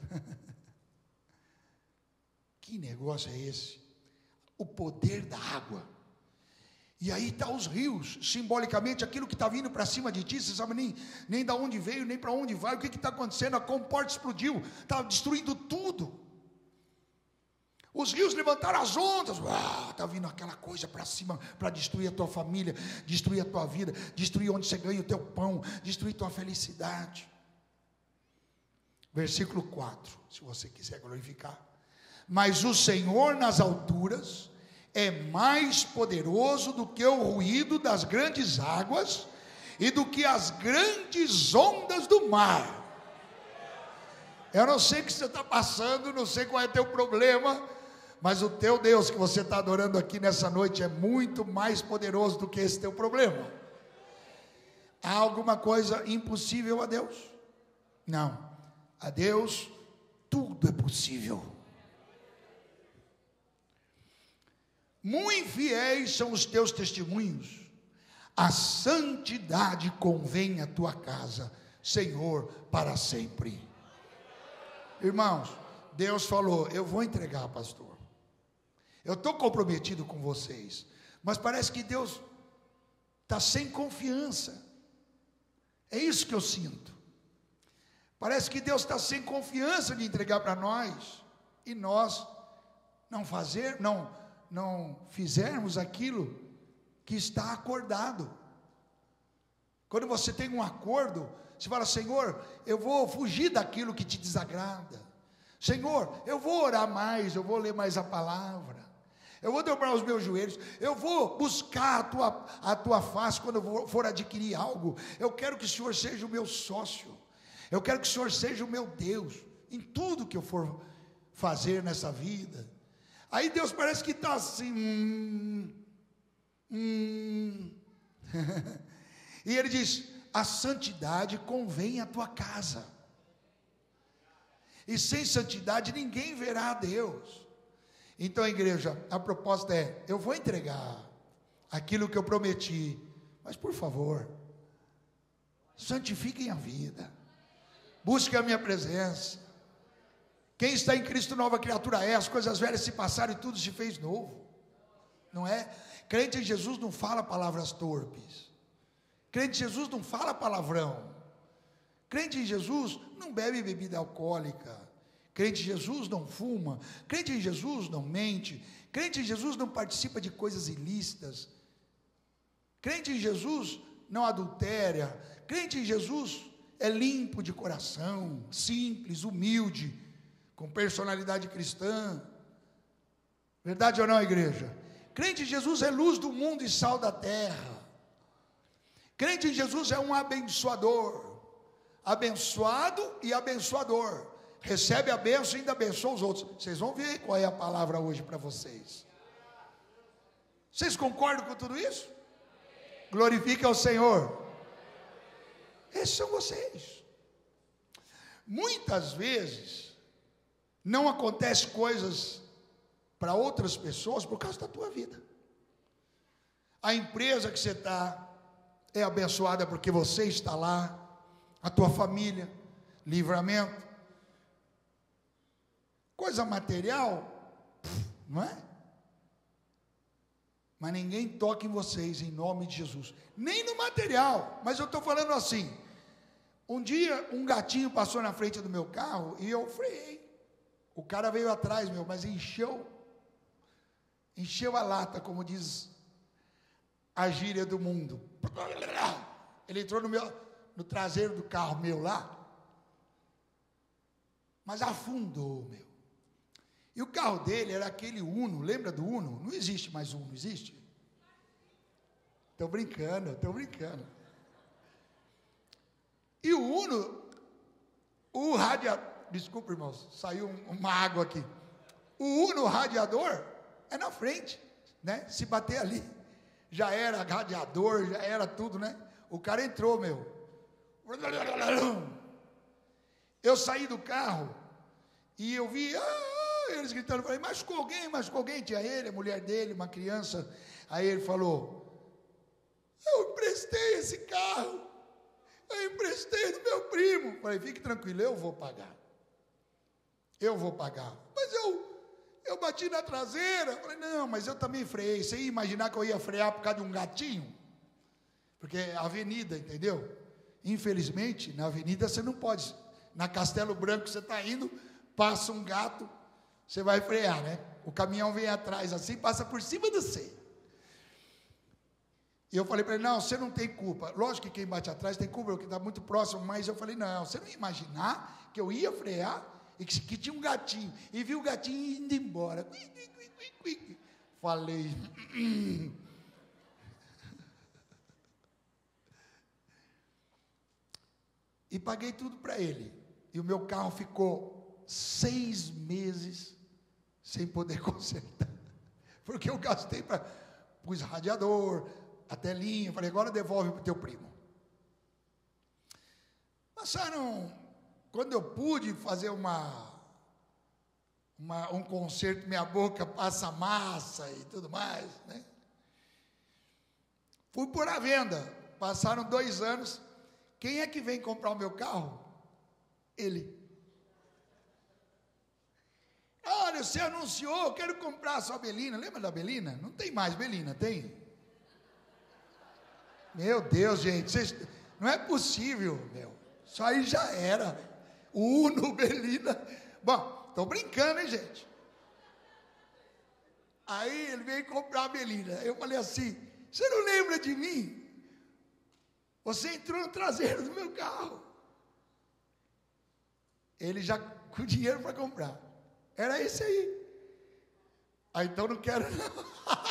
Que negócio é esse? O poder da água. E aí está os rios, simbolicamente aquilo que está vindo para cima de ti, você sabe nem, nem de onde veio, nem para onde vai, o que está acontecendo, a comporta explodiu, está destruindo tudo. Os rios levantaram as ondas, está vindo aquela coisa para cima, para destruir a tua família, destruir a tua vida, destruir onde você ganha o teu pão, destruir tua felicidade. Versículo quatro, se você quiser glorificar. Mas o Senhor nas alturas é mais poderoso do que o ruído das grandes águas e do que as grandes ondas do mar. Eu não sei o que você está passando, não sei qual é o teu problema, mas o teu Deus que você está adorando aqui nessa noite é muito mais poderoso do que esse teu problema. Há alguma coisa impossível a Deus? Não. A Deus tudo é possível. Muito fiéis são os teus testemunhos, a santidade convém à tua casa, Senhor, para sempre. Irmãos, Deus falou, eu vou entregar, pastor, eu estou comprometido com vocês, mas parece que Deus está sem confiança, é isso que eu sinto, parece que Deus está sem confiança de entregar para nós, e nós não fazer, não não fizermos aquilo que está acordado. Quando você tem um acordo, você fala, Senhor, eu vou fugir daquilo que te desagrada, Senhor, eu vou orar mais, eu vou ler mais a palavra, eu vou dobrar os meus joelhos, eu vou buscar a tua, a tua face quando eu for adquirir algo, eu quero que o Senhor seja o meu sócio, eu quero que o Senhor seja o meu Deus, em tudo que eu for fazer nessa vida. Aí Deus parece que está assim, hum, hum. E ele diz, a santidade convém à tua casa, e sem santidade ninguém verá a Deus. Então igreja, a proposta é, eu vou entregar aquilo que eu prometi, mas por favor, santifiquem a vida, busquem a minha presença. Quem está em Cristo nova criatura é, as coisas velhas se passaram e tudo se fez novo, não é? Crente em Jesus não fala palavras torpes, crente em Jesus não fala palavrão, crente em Jesus não bebe bebida alcoólica, crente em Jesus não fuma, crente em Jesus não mente, crente em Jesus não participa de coisas ilícitas, crente em Jesus não adultera, crente em Jesus é limpo de coração, simples, humilde, com personalidade cristã. Verdade ou não, igreja? Crente em Jesus é luz do mundo e sal da terra. Crente em Jesus é um abençoador, abençoado e abençoador, recebe a bênção e ainda abençoa os outros. Vocês vão ver qual é a palavra hoje para vocês. Vocês concordam com tudo isso? Glorifique ao Senhor. Esses são vocês. Muitas vezes não acontece coisas para outras pessoas por causa da tua vida. A empresa que você está é abençoada porque você está lá, a tua família, Livramento. Coisa material, não é? Mas ninguém toca em vocês, em nome de Jesus. Nem no material, mas eu estou falando assim. Um dia, um gatinho passou na frente do meu carro e eu freiei. O cara veio atrás, meu, mas encheu, encheu a lata, como diz a gíria do mundo. Ele entrou no, meu, no traseiro do carro meu lá, mas afundou, meu. E o carro dele era aquele Uno, lembra do Uno? Não existe mais Uno, existe? Estou brincando, estou brincando. E o Uno, o radiador, desculpa irmãos, saiu uma água aqui. O Uno, o radiador, é na frente, né? Se bater ali, já era radiador, já era tudo, né? O cara entrou, meu. Eu saí do carro e eu vi, ah, eles gritando, falei, machucou alguém, machucou alguém, tinha ele, a mulher dele, uma criança. Aí ele falou, eu emprestei esse carro, eu emprestei do meu primo. Falei, fique tranquilo, eu vou pagar, eu vou pagar, mas eu, eu bati na traseira. Falei, não, mas eu também freiei. Você ia imaginar que eu ia frear por causa de um gatinho? Porque é avenida, entendeu? Infelizmente, na avenida você não pode, na Castelo Branco você está indo, passa um gato, você vai frear, né? O caminhão vem atrás assim, passa por cima de você. E eu falei para ele, não, você não tem culpa. Lógico que quem bate atrás tem culpa, porque está muito próximo, mas eu falei, não, você não ia imaginar que eu ia frear e que, que tinha um gatinho, e vi o gatinho indo embora. Falei, hum. E paguei tudo para ele. E o meu carro ficou seis meses sem poder consertar, porque eu gastei para, pus radiador, a telinha, falei, agora devolve para o teu primo. Passaram, quando eu pude fazer uma, uma, um concerto, minha boca passa massa e tudo mais, né? Fui pôr à venda, passaram dois anos, quem é que vem comprar o meu carro? Ele. Olha, você anunciou, eu quero comprar a sua Belina, lembra da Belina? Não tem mais Belina, tem? Meu Deus, gente, vocês, não é possível, meu, isso aí já era, o Uno, Belina, bom, estou brincando, hein, gente? Aí ele veio comprar a Belina, eu falei assim, você não lembra de mim? Você entrou no traseiro do meu carro. Ele já com dinheiro para comprar, era esse aí. Ah, então não quero não.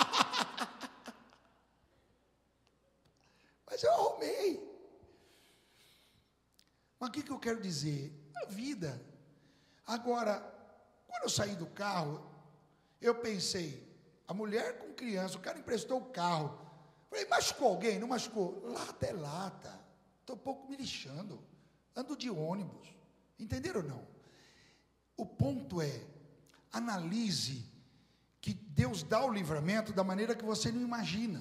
Mas eu arrumei. Mas o que, que eu quero dizer? A vida. Agora, quando eu saí do carro, eu pensei, a mulher com criança, o cara emprestou o carro. Falei, machucou alguém? Não machucou? Lata é lata. Estou um pouco me lixando. Ando de ônibus. Entenderam ou não? O ponto é, analise que Deus dá o livramento da maneira que você não imagina.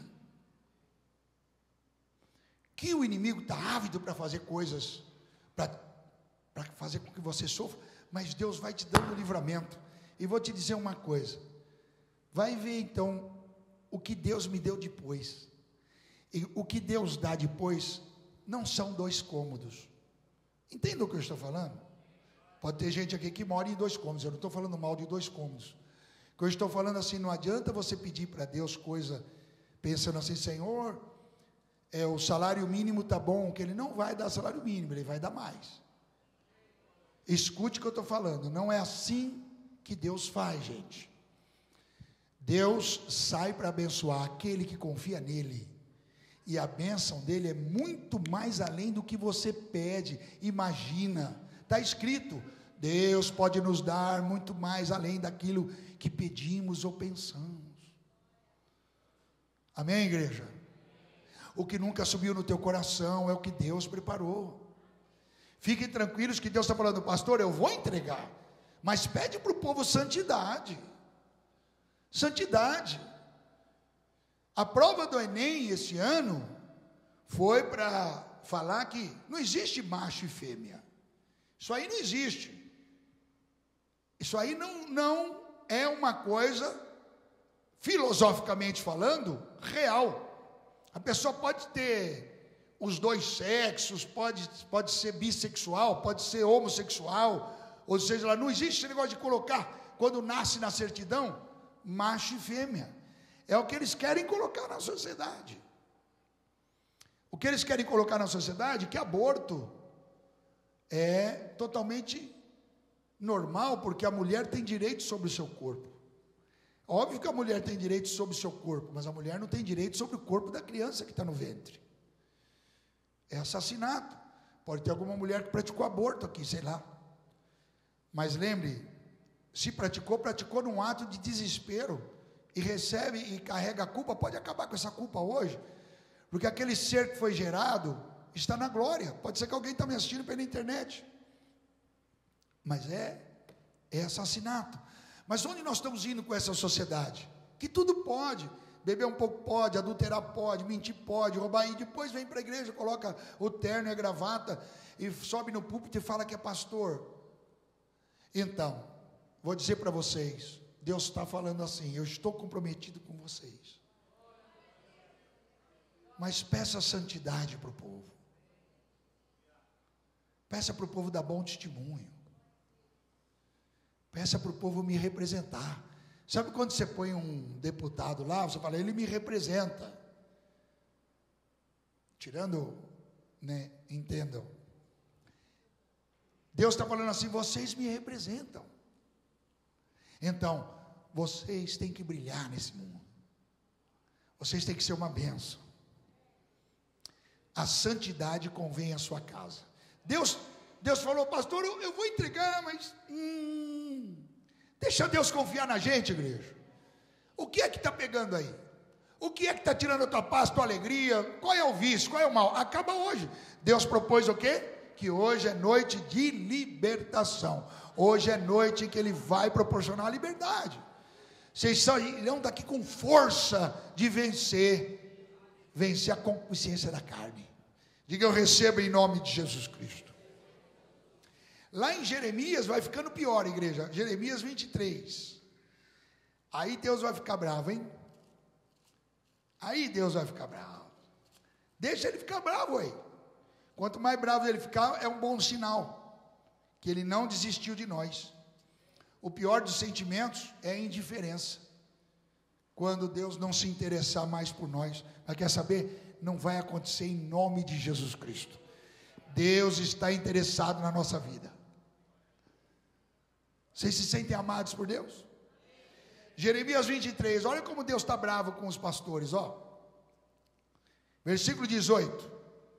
Que o inimigo está ávido para fazer coisas, para fazer com que você sofra, mas Deus vai te dando o livramento. E vou te dizer uma coisa, vai ver então o que Deus me deu depois. E o que Deus dá depois não são dois cômodos. Entenda o que eu estou falando? Pode ter gente aqui que mora em dois cômodos, eu não estou falando mal de dois cômodos. O que eu estou falando assim, não adianta você pedir para Deus coisa, pensando assim, Senhor, é, o salário mínimo está bom, que Ele não vai dar salário mínimo, Ele vai dar mais. Escute o que eu estou falando, não é assim que Deus faz, gente. Deus sai para abençoar aquele que confia nele, e a bênção dele é muito mais além do que você pede, imagina, está escrito, Deus pode nos dar muito mais além daquilo que pedimos ou pensamos. Amém, igreja? O que nunca subiu no teu coração é o que Deus preparou. Fiquem tranquilos que Deus está falando, pastor, eu vou entregar, mas pede para o povo santidade. Santidade. A prova do Enem esse ano foi para falar que não existe macho e fêmea. Isso aí não existe. Isso aí não, não é uma coisa, filosoficamente falando, real. A pessoa pode ter os dois sexos, pode, pode ser bissexual, pode ser homossexual, ou seja, lá não existe esse negócio de colocar, quando nasce na certidão, macho e fêmea. É o que eles querem colocar na sociedade. O que eles querem colocar na sociedade é que aborto é totalmente normal, porque a mulher tem direito sobre o seu corpo. Óbvio que a mulher tem direito sobre o seu corpo, mas a mulher não tem direito sobre o corpo da criança que está no ventre. É assassinato. Pode ter alguma mulher que praticou aborto aqui, sei lá. Mas lembre, se praticou, praticou num ato de desespero, e recebe e carrega a culpa, pode acabar com essa culpa hoje, porque aquele ser que foi gerado está na glória. Pode ser que alguém está me assistindo pela internet, mas é, é assassinato. Mas onde nós estamos indo com essa sociedade? Que tudo pode, beber um pouco pode, adulterar pode, mentir pode, roubar, e depois vem para a igreja, coloca o terno e a gravata, e sobe no púlpito e fala que é pastor. Então, vou dizer para vocês, Deus está falando assim, eu estou comprometido com vocês, mas peça santidade para o povo, peça para o povo dar bom testemunho, peça para o povo me representar. Sabe quando você põe um deputado lá, você fala, ele me representa, tirando, né, entendam, Deus está falando assim, vocês me representam, então, vocês têm que brilhar nesse mundo, vocês têm que ser uma bênção, a santidade convém à sua casa. Deus, Deus falou, pastor, eu, eu vou entregar, mas hum, deixa Deus confiar na gente, igreja. O que é que está pegando aí? O que é que está tirando a tua paz, a tua alegria? Qual é o vício, qual é o mal? Acaba hoje. Deus propôs o quê? Que hoje é noite de libertação. Hoje é noite em que Ele vai proporcionar a liberdade. Vocês sairão daqui com força de vencer, vencer a concupiscência da carne. Diga, eu recebo em nome de Jesus Cristo. Lá em Jeremias vai ficando pior, igreja. Jeremias vinte e três. Aí Deus vai ficar bravo, hein? Aí Deus vai ficar bravo. Deixa Ele ficar bravo aí. Quanto mais bravo Ele ficar, é um bom sinal que Ele não desistiu de nós. O pior dos sentimentos é a indiferença. Quando Deus não se interessar mais por nós. Mas quer saber? Não vai acontecer em nome de Jesus Cristo. Deus está interessado na nossa vida. Vocês se sentem amados por Deus? Jeremias vinte e três, olha como Deus está bravo com os pastores, ó. Versículo dezoito.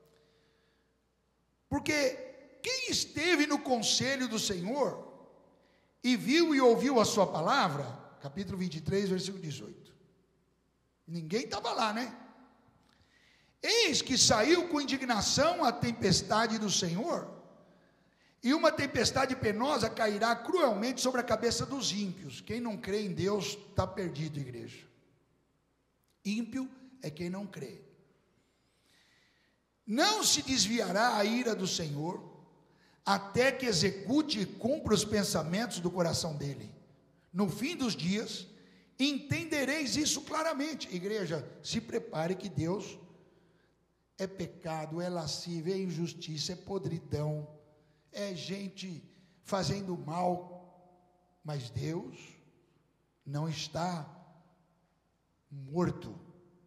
Porque quem esteve no conselho do Senhor e viu e ouviu a sua palavra, capítulo vinte e três, versículo dezoito. Ninguém estava lá, né? Eis que saiu com indignação a tempestade do Senhor, e uma tempestade penosa cairá cruelmente sobre a cabeça dos ímpios. Quem não crê em Deus está perdido, igreja. Ímpio é quem não crê. Não se desviará a ira do Senhor, até que execute e cumpra os pensamentos do coração dele. No fim dos dias, entendereis isso claramente. Igreja, se prepare que Deus é pecado, é lascívio, é injustiça, é podridão, é gente fazendo mal, mas Deus não está morto.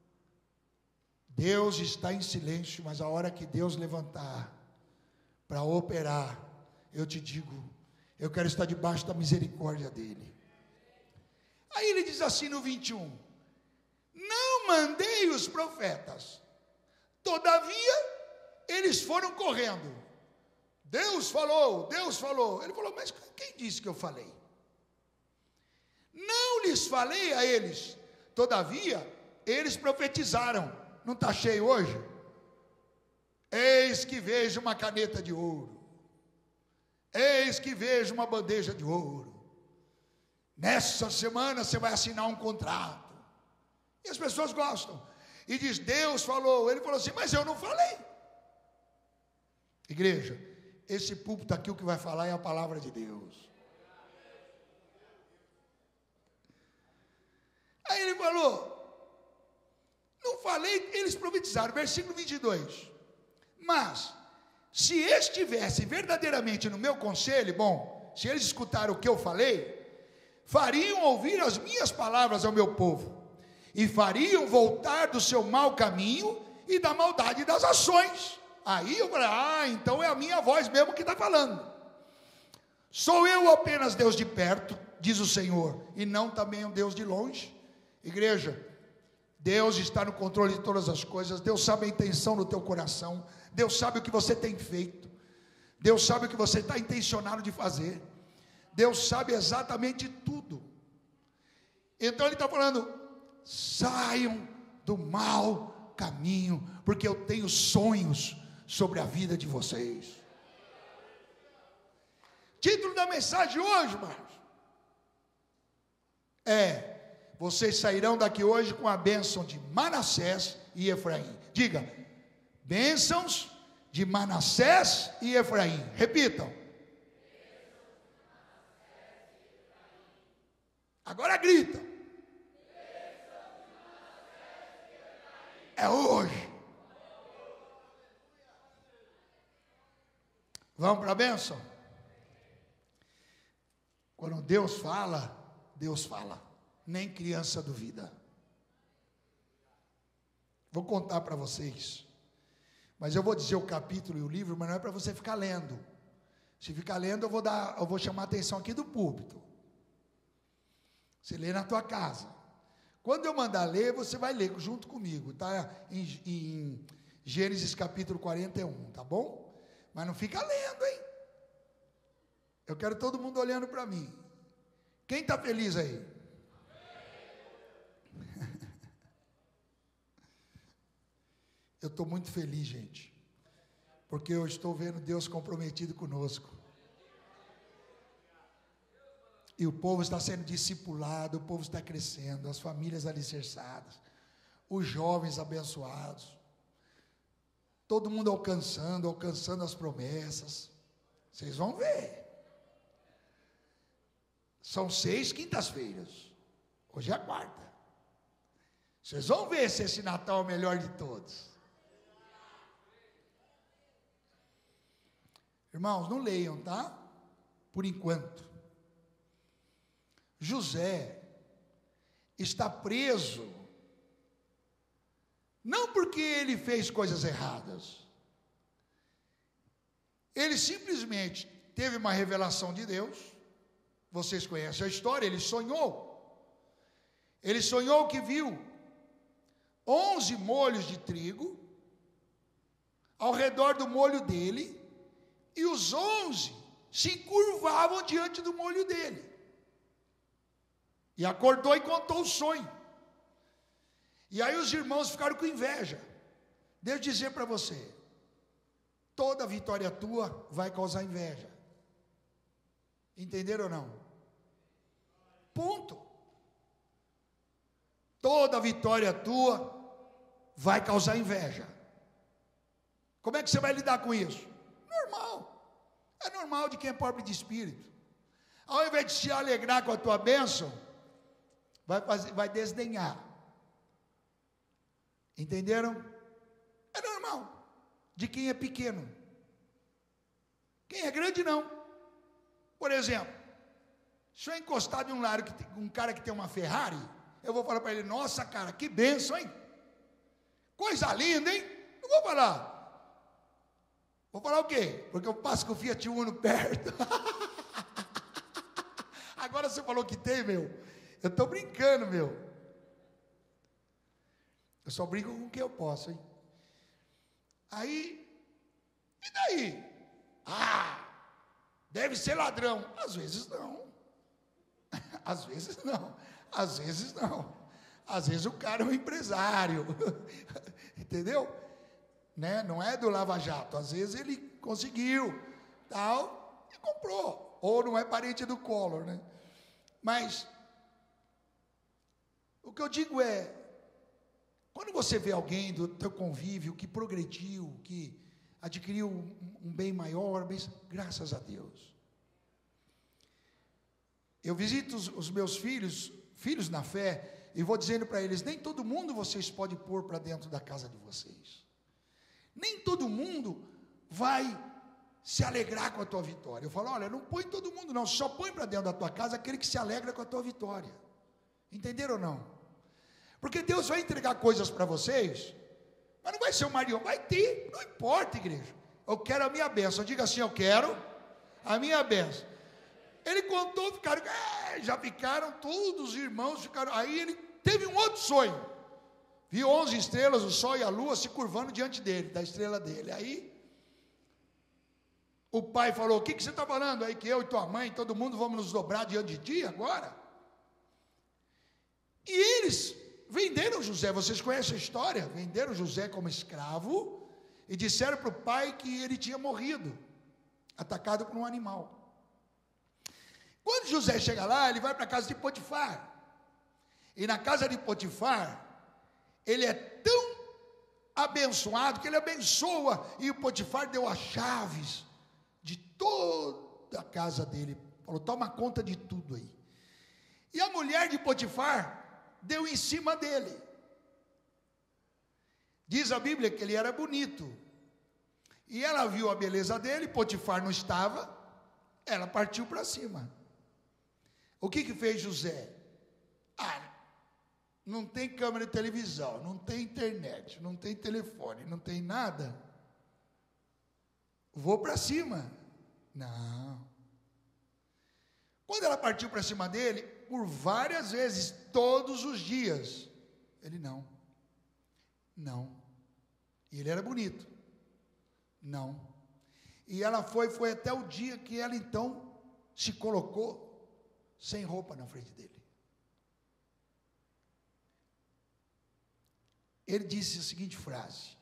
Deus está em silêncio, mas a hora que Deus levantar para operar, eu te digo, eu quero estar debaixo da misericórdia dele. Aí ele diz assim no vinte e um: não mandei os profetas, todavia eles foram correndo. Deus falou, Deus falou. Ele falou, mas quem disse que eu falei? Não lhes falei a eles, todavia eles profetizaram. Não está cheio hoje? Eis que vejo uma caneta de ouro, eis que vejo uma bandeja de ouro. Nessa semana você vai assinar um contrato. E as pessoas gostam. E diz, Deus falou. Ele falou assim, mas eu não falei. Igreja, esse púlpito aqui o que vai falar é a palavra de Deus. eles profetizaram, versículo vinte e dois. Mas, se estivessem verdadeiramente no meu conselho, bom, se eles escutaram o que eu falei, fariam ouvir as minhas palavras ao meu povo, e fariam voltar do seu mau caminho e da maldade das ações. Aí eu falei, ah, então é a minha voz mesmo que está falando. Sou eu apenas Deus de perto, diz o Senhor, e não também um Deus de longe? Igreja, Deus está no controle de todas as coisas. Deus sabe a intenção do teu coração. Deus sabe o que você tem feito. Deus sabe o que você está intencionado de fazer. Deus sabe exatamente tudo. Então ele está falando, saiam do mau caminho, porque eu tenho sonhos sobre a vida de vocês. Título da mensagem hoje, irmãos, é: vocês sairão daqui hoje com a bênção de Manassés e Efraim. Diga, bênçãos de Manassés e Efraim. Repitam. Agora grita. É hoje. Vamos para a bênção? Quando Deus fala, Deus fala. Nem criança duvida. Vou contar para vocês. Mas eu vou dizer o capítulo e o livro, mas não é para você ficar lendo. Se ficar lendo, eu vou dar, eu vou chamar a atenção aqui do púlpito. Você lê na tua casa. Quando eu mandar ler, você vai ler junto comigo, tá? Em, em Gênesis capítulo quarenta e um, tá bom? Mas não fica lendo, hein? Eu quero todo mundo olhando para mim. Quem está feliz aí? Eu estou muito feliz, gente, porque eu estou vendo Deus comprometido conosco. E o povo está sendo discipulado, o povo está crescendo, as famílias alicerçadas, os jovens abençoados, todo mundo alcançando, alcançando as promessas. Vocês vão ver. São seis quintas-feiras, hoje é a quarta. Vocês vão ver se esse Natal é o melhor de todos. Irmãos, não leiam, tá? Por enquanto. José está preso, não porque ele fez coisas erradas. Ele simplesmente teve uma revelação de Deus. Vocês conhecem a história, ele sonhou. Ele sonhou que viu onze molhos de trigo ao redor do molho dele, e os onze se curvavam diante do molho dele. E acordou e contou o sonho. E aí os irmãos ficaram com inveja. Devo dizer para você, toda vitória tua vai causar inveja. Entenderam ou não? Ponto. Toda vitória tua vai causar inveja. Como é que você vai lidar com isso? Normal. É normal de quem é pobre de espírito. Ao invés de se alegrar com a tua bênção, vai, fazer, vai desdenhar. Entenderam? É normal. De quem é pequeno. Quem é grande, não. Por exemplo, se eu encostar de um lado, que tem, um cara que tem uma Ferrari, eu vou falar para ele, nossa cara, que bênção, hein? Coisa linda, hein? Não vou falar. Vou falar o quê? Porque eu passo com o Fiat Uno perto. Agora você falou que tem, meu. Eu estou brincando, meu. Eu só brinco com o que eu posso, hein? Aí, e daí? Ah, deve ser ladrão. Às vezes não. Às vezes não. Às vezes não. Às vezes o cara é um empresário. Entendeu? Né? Não é do Lava Jato. Às vezes ele conseguiu, tal, e comprou. Ou não é parente do Collor, né? Mas o que eu digo é, quando você vê alguém do teu convívio que progrediu, que adquiriu um, um bem maior, bem, graças a Deus. Eu visito os, os meus filhos, filhos na fé, e vou dizendo para eles: nem todo mundo vocês podem pôr para dentro da casa de vocês. Nem todo mundo vai se alegrar com a tua vitória. Eu falo: olha, não põe todo mundo não, só põe para dentro da tua casa aquele que se alegra com a tua vitória. Entenderam ou não? Porque Deus vai entregar coisas para vocês, mas não vai ser o Marião, vai ter, não importa, igreja. Eu quero a minha bênção. Diga assim: eu quero a minha bênção. Ele contou, ficaram, é, já ficaram todos os irmãos, ficaram. Aí ele teve um outro sonho. Viu onze estrelas, o sol e a lua se curvando diante dele, da estrela dele. Aí o pai falou: o que, que você está falando aí? Que eu e tua mãe, todo mundo vamos nos dobrar diante de ti agora? E eles venderam José. Vocês conhecem a história? Venderam José como escravo e disseram para o pai que ele tinha morrido, atacado por um animal. Quando José chega lá, ele vai para a casa de Potifar. E na casa de Potifar, ele é tão abençoado que ele abençoa. E o Potifar deu as chaves de toda a casa dele. Falou: toma conta de tudo aí. E a mulher de Potifar deu em cima dele. Diz a Bíblia que ele era bonito. E ela viu a beleza dele, Potifar não estava, ela partiu para cima. O que que fez José? Ah, não tem câmera de televisão, não tem internet, não tem telefone, não tem nada. Vou para cima. Não. Quando ela partiu para cima dele, por várias vezes, todos os dias, ele não. Não. E ele era bonito. Não. E ela foi, foi até o dia que ela então se colocou sem roupa na frente dele. Ele disse a seguinte frase: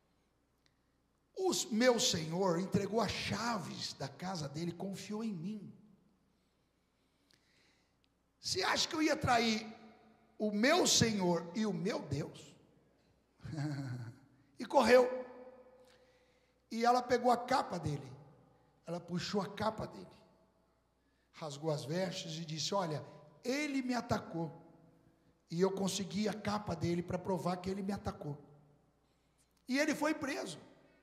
o meu Senhor entregou as chaves da casa dele, confiou em mim. Você acha que eu ia trair o meu Senhor e o meu Deus? E correu. E ela pegou a capa dele, ela puxou a capa dele, rasgou as vestes e disse: olha, ele me atacou, e eu consegui a capa dele para provar que ele me atacou. E ele foi preso.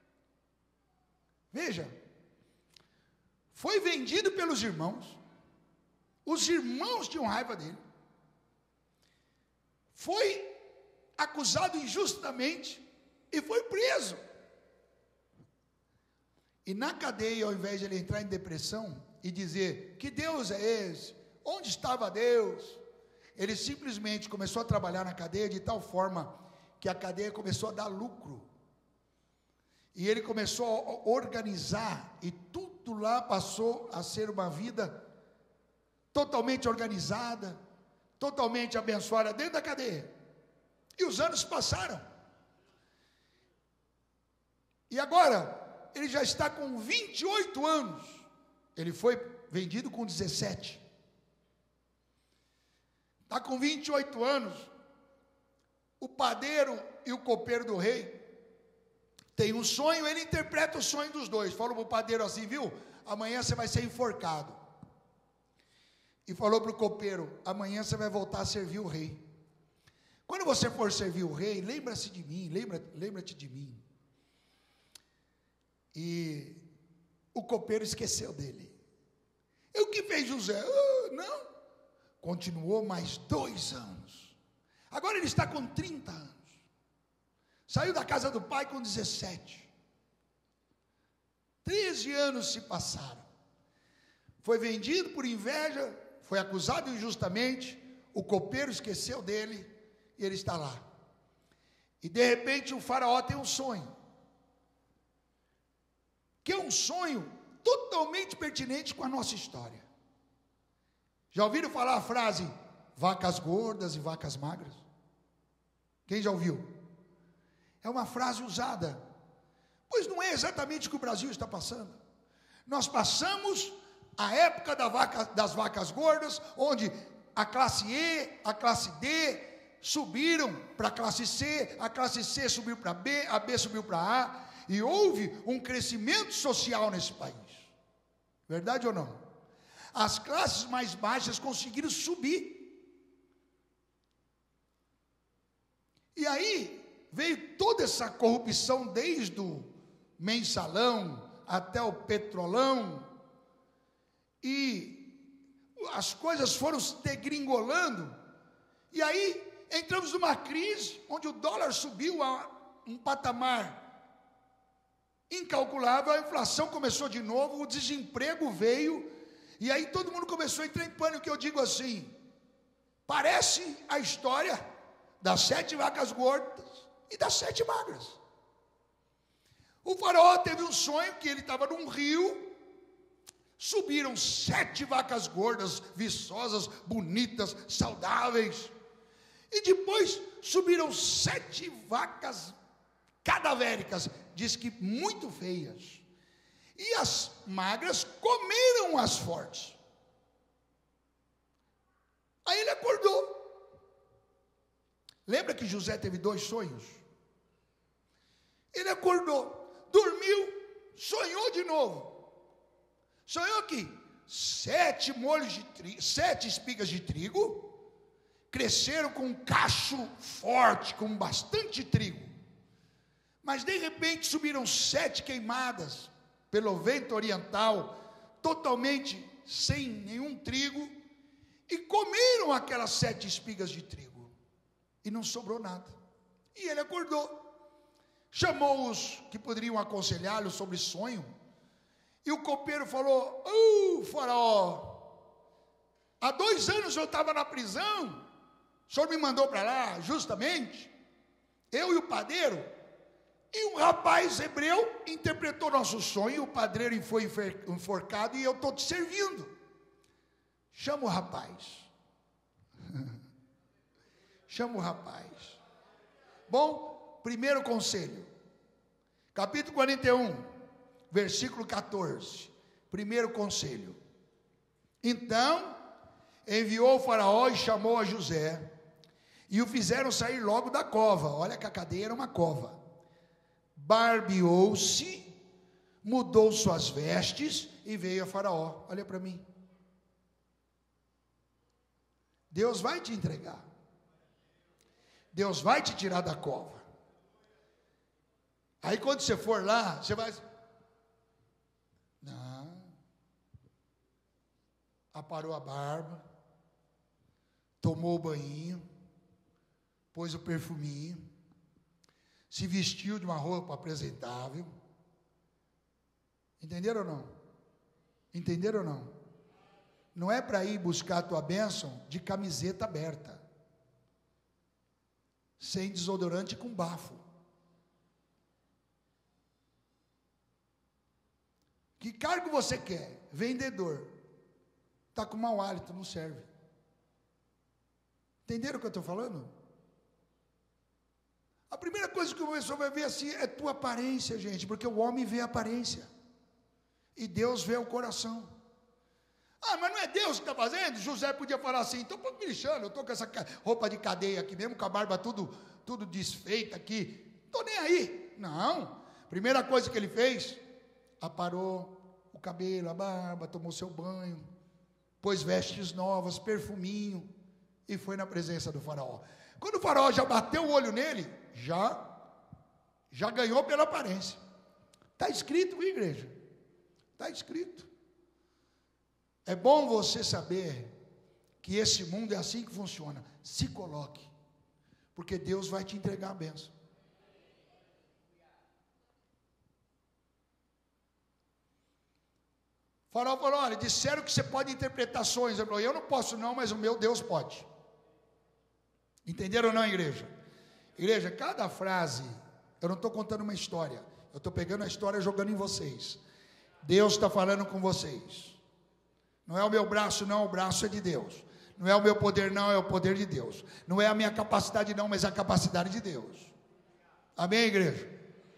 Veja, foi vendido pelos irmãos, os irmãos tinham raiva dele, foi acusado injustamente e foi preso. E na cadeia, ao invés de ele entrar em depressão e dizer: que Deus é esse? Onde estava Deus? Ele simplesmente começou a trabalhar na cadeia de tal forma que a cadeia começou a dar lucro. E ele começou a organizar, e tudo lá passou a ser uma vida totalmente organizada, totalmente abençoada dentro da cadeia. E os anos passaram. E agora ele já está com vinte e oito anos. Ele foi vendido com dezessete. Está com vinte e oito anos. O padeiro e o copeiro do rei tem um sonho, ele interpreta o sonho dos dois. Falou para o padeiro assim: viu, amanhã você vai ser enforcado. E falou para o copeiro: amanhã você vai voltar a servir o rei. Quando você for servir o rei, lembra-se de mim, lembra, lembra-te de mim. E o copeiro esqueceu dele. E o que fez José? Ah, não. Continuou mais dois anos. Agora ele está com trinta anos. Saiu da casa do pai com dezessete. treze anos se passaram. Foi vendido por inveja, foi acusado injustamente. O copeiro esqueceu dele e ele está lá. E de repente o faraó tem um sonho, que é um sonho totalmente pertinente com a nossa história. Já ouviram falar a frase vacas gordas e vacas magras? Quem já ouviu? É uma frase usada, pois não é exatamente o que o Brasil está passando. Nós passamos a época da vaca, das vacas gordas, onde a classe E, a classe D subiram para a classe C, a classe C subiu para B, a B subiu para A, e houve um crescimento social nesse país. Verdade ou não? As classes mais baixas conseguiram subir. E aí veio toda essa corrupção, desde o mensalão até o petrolão, e as coisas foram se degringolando, e aí entramos numa crise, onde o dólar subiu a um patamar incalculável, a inflação começou de novo, o desemprego veio, e aí todo mundo começou a entrar em pânico, que eu digo assim, parece a história das sete vacas gordas e das sete magras. O faraó teve um sonho que ele estava num rio, subiram sete vacas gordas, viçosas, bonitas, saudáveis, e depois subiram sete vacas cadavéricas, diz que muito feias, e as magras comeram as fortes. Aí ele acordou. Lembra que José teve dois sonhos? Ele acordou, dormiu, sonhou de novo. Sonhou que sete molhos de trigo, sete espigas de trigo cresceram com um cacho forte, com bastante trigo. Mas de repente subiram sete queimadas pelo vento oriental, totalmente sem nenhum trigo, e comeram aquelas sete espigas de trigo. E não sobrou nada. E ele acordou. Chamou os que poderiam aconselhá-lo sobre sonho. E o copeiro falou: "Uh, faraó, há dois anos eu estava na prisão. O senhor me mandou para lá, justamente. Eu e o padeiro. E um rapaz hebreu interpretou nosso sonho. O padreiro foi enforcado e eu estou te servindo. Chama o rapaz." Chama o rapaz. Bom, primeiro conselho. Capítulo quarenta e um, versículo catorze. Primeiro conselho. Então, enviou o faraó e chamou a José, e o fizeram sair logo da cova. Olha que a cadeia era uma cova. Barbeou-se, mudou suas vestes e veio a faraó. Olha para mim. Deus vai te entregar. Deus vai te tirar da cova. Aí quando você for lá, você vai... Não. Aparou a barba, tomou o banhinho, pôs o perfuminho, se vestiu de uma roupa apresentável. Entenderam ou não? Entenderam ou não? Não é para ir buscar a tua bênção de camiseta aberta, sem desodorante e com bafo. Que cargo você quer? Vendedor. Está com mau hálito, não serve. Entenderam o que eu estou falando? A primeira coisa que o pessoal vai ver assim é tua aparência, gente, porque o homem vê a aparência e Deus vê o coração. Ah, mas não é Deus que está fazendo? José podia falar assim: então pode me lixando, eu estou com essa roupa de cadeia aqui mesmo, com a barba tudo, tudo desfeita aqui, estou nem aí. Não, primeira coisa que ele fez, aparou o cabelo, a barba, tomou seu banho, pôs vestes novas, perfuminho, e foi na presença do faraó. Quando o faraó já bateu o olho nele, já, já ganhou pela aparência. Está escrito, igreja, está escrito. É bom você saber que esse mundo é assim que funciona. Se coloque, porque Deus vai te entregar a bênção. O faraó falou: olha, disseram que você pode interpretar sonhos. Ele falou: eu não posso não, mas o meu Deus pode. Entenderam ou não, igreja? Igreja, cada frase, eu não estou contando uma história, eu estou pegando a história e jogando em vocês. Deus está falando com vocês. Não é o meu braço não, o braço é de Deus. Não é o meu poder não, é o poder de Deus. Não é a minha capacidade não, mas é a capacidade de Deus. Amém, igreja?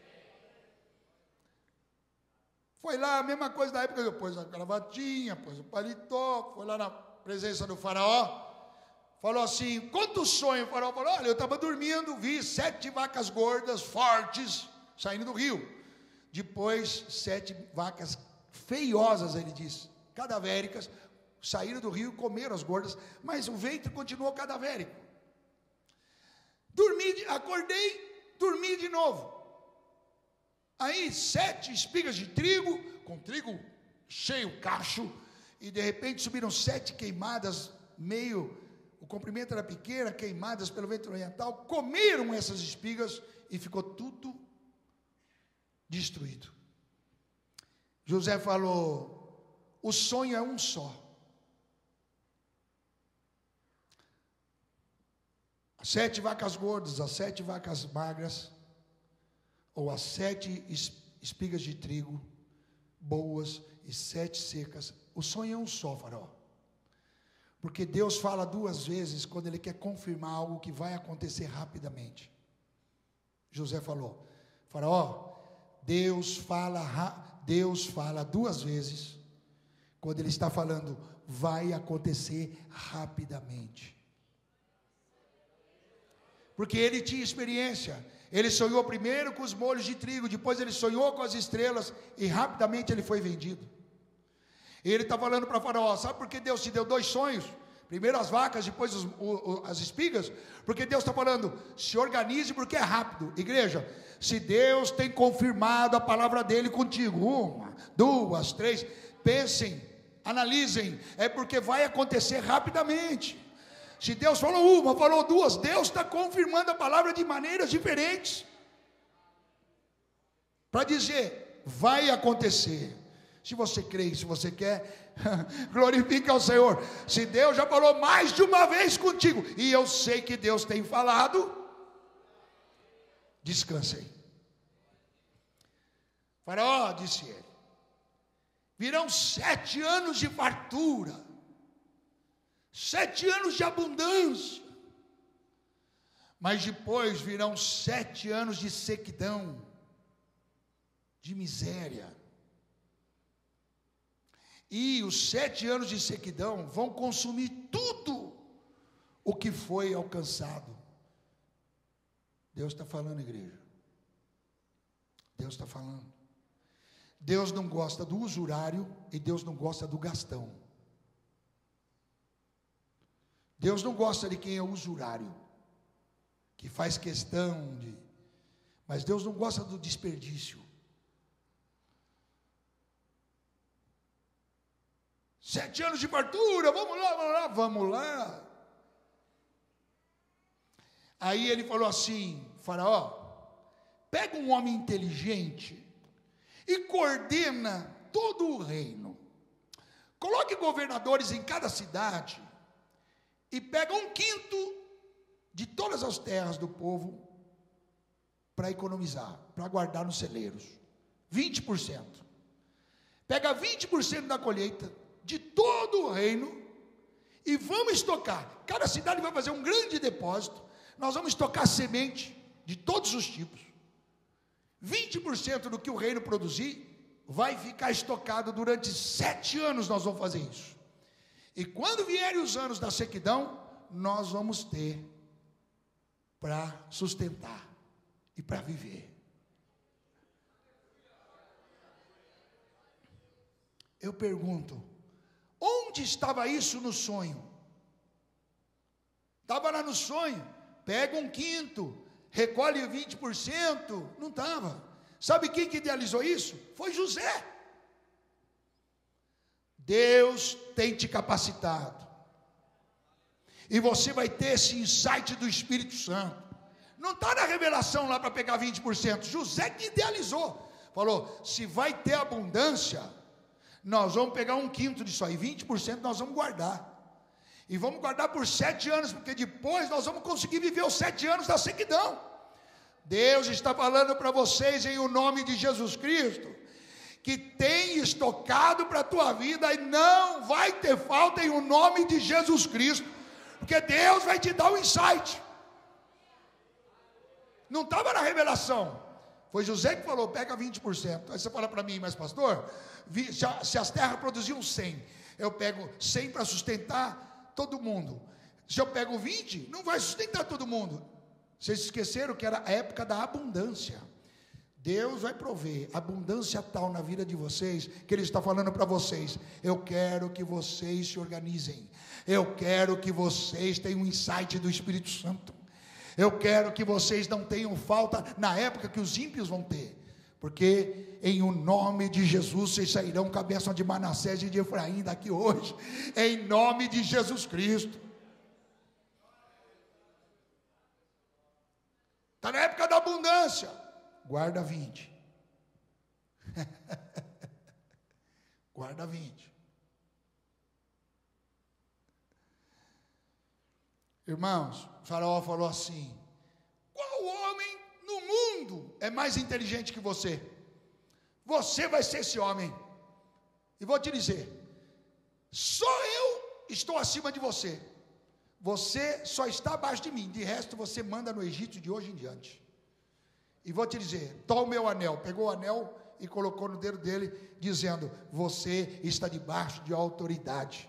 Foi lá a mesma coisa da época, pôs a gravatinha, pôs o paletó, foi lá na presença do faraó, falou assim: quanto sonho? O faraó falou: olha, eu estava dormindo, vi sete vacas gordas, fortes, saindo do rio. Depois, sete vacas feiosas, ele disse, cadavéricas, saíram do rio e comeram as gordas, mas o ventre continuou cadavérico. Dormi, acordei, dormi de novo. Aí sete espigas de trigo, com trigo cheio, cacho, e de repente subiram sete queimadas, meio, o comprimento era pequeno, queimadas pelo vento oriental, comeram essas espigas e ficou tudo destruído. José falou: o sonho é um só. As sete vacas gordas, as sete vacas magras, ou as sete espigas de trigo boas e sete secas. O sonho é um só, faraó. Porque Deus fala duas vezes quando Ele quer confirmar algo que vai acontecer rapidamente. José falou: faraó, Deus fala, Deus fala duas vezes quando Ele está falando vai acontecer rapidamente. Porque ele tinha experiência. Ele sonhou primeiro com os molhos de trigo, depois ele sonhou com as estrelas e rapidamente ele foi vendido. E ele está falando para Faraó: sabe por que Deus te deu dois sonhos? Primeiro as vacas, depois os, o, o, as espigas. Porque Deus está falando: se organize porque é rápido. Igreja, se Deus tem confirmado a palavra dele contigo, uma, duas, três, pensem, analisem, é porque vai acontecer rapidamente. Se Deus falou uma, falou duas, Deus está confirmando a palavra de maneiras diferentes, para dizer, vai acontecer. Se você crê, se você quer, glorifique ao Senhor. Se Deus já falou mais de uma vez contigo, e eu sei que Deus tem falado, descansem. Faraó, disse ele, virão sete anos de fartura, sete anos de abundância, mas depois virão sete anos de sequidão, de miséria. E os sete anos de sequidão vão consumir tudo o que foi alcançado. Deus está falando, igreja. Deus está falando. Deus não gosta do usurário e Deus não gosta do gastão. Deus não gosta de quem é usurário, que faz questão de... Mas Deus não gosta do desperdício. Sete anos de fartura, vamos lá, vamos lá, vamos lá. Aí ele falou assim: Faraó, pega um homem inteligente e coordena todo o reino. Coloque governadores em cada cidade e pega um quinto de todas as terras do povo para economizar, para guardar nos celeiros. vinte por cento. Pega vinte por cento da colheita de todo o reino e vamos estocar. Cada cidade vai fazer um grande depósito. Nós vamos estocar semente de todos os tipos. vinte por cento do que o reino produzir vai ficar estocado durante sete anos. Nós vamos fazer isso. E quando vierem os anos da sequidão, nós vamos ter para sustentar e para viver. Eu pergunto, onde estava isso no sonho? Estava lá no sonho, pega um quinto, recolhe vinte por cento, não estava. Sabe quem que idealizou isso? Foi José. Deus tem te capacitado, e você vai ter esse insight do Espírito Santo. Não está na revelação lá para pegar vinte por cento, José que idealizou, falou, se vai ter abundância, nós vamos pegar um quinto disso aí, vinte por cento nós vamos guardar, e vamos guardar por sete anos, porque depois nós vamos conseguir viver os sete anos da sequidão. Deus está falando para vocês em o nome de Jesus Cristo, que tem estocado para a tua vida, e não vai ter falta em o nome de Jesus Cristo, porque Deus vai te dar o insight. Não estava na revelação, foi José que falou, pega vinte por cento. Aí você fala para mim, mas pastor, se as terras produziam cem, eu pego cem para sustentar todo mundo. Se eu pego vinte, não vai sustentar todo mundo. Vocês esqueceram que era a época da abundância. Deus vai prover abundância tal na vida de vocês, que Ele está falando para vocês, eu quero que vocês se organizem, eu quero que vocês tenham um insight do Espírito Santo, Eu quero que vocês não tenham falta na época que os ímpios vão ter, porque em o nome de Jesus vocês sairão com a bênção de Manassés e de Efraim daqui hoje, em nome de Jesus Cristo. Está na época da abundância, guarda vinte. Guarda vinte. Irmãos, o faraó falou assim: qual homem no mundo é mais inteligente que você? Você vai ser esse homem. E vou te dizer, só eu estou acima de você. Você só está abaixo de mim. De resto você manda no Egito de hoje em diante. E vou te dizer, toma o meu anel. Pegou o anel e colocou no dedo dele, dizendo: você está debaixo de autoridade.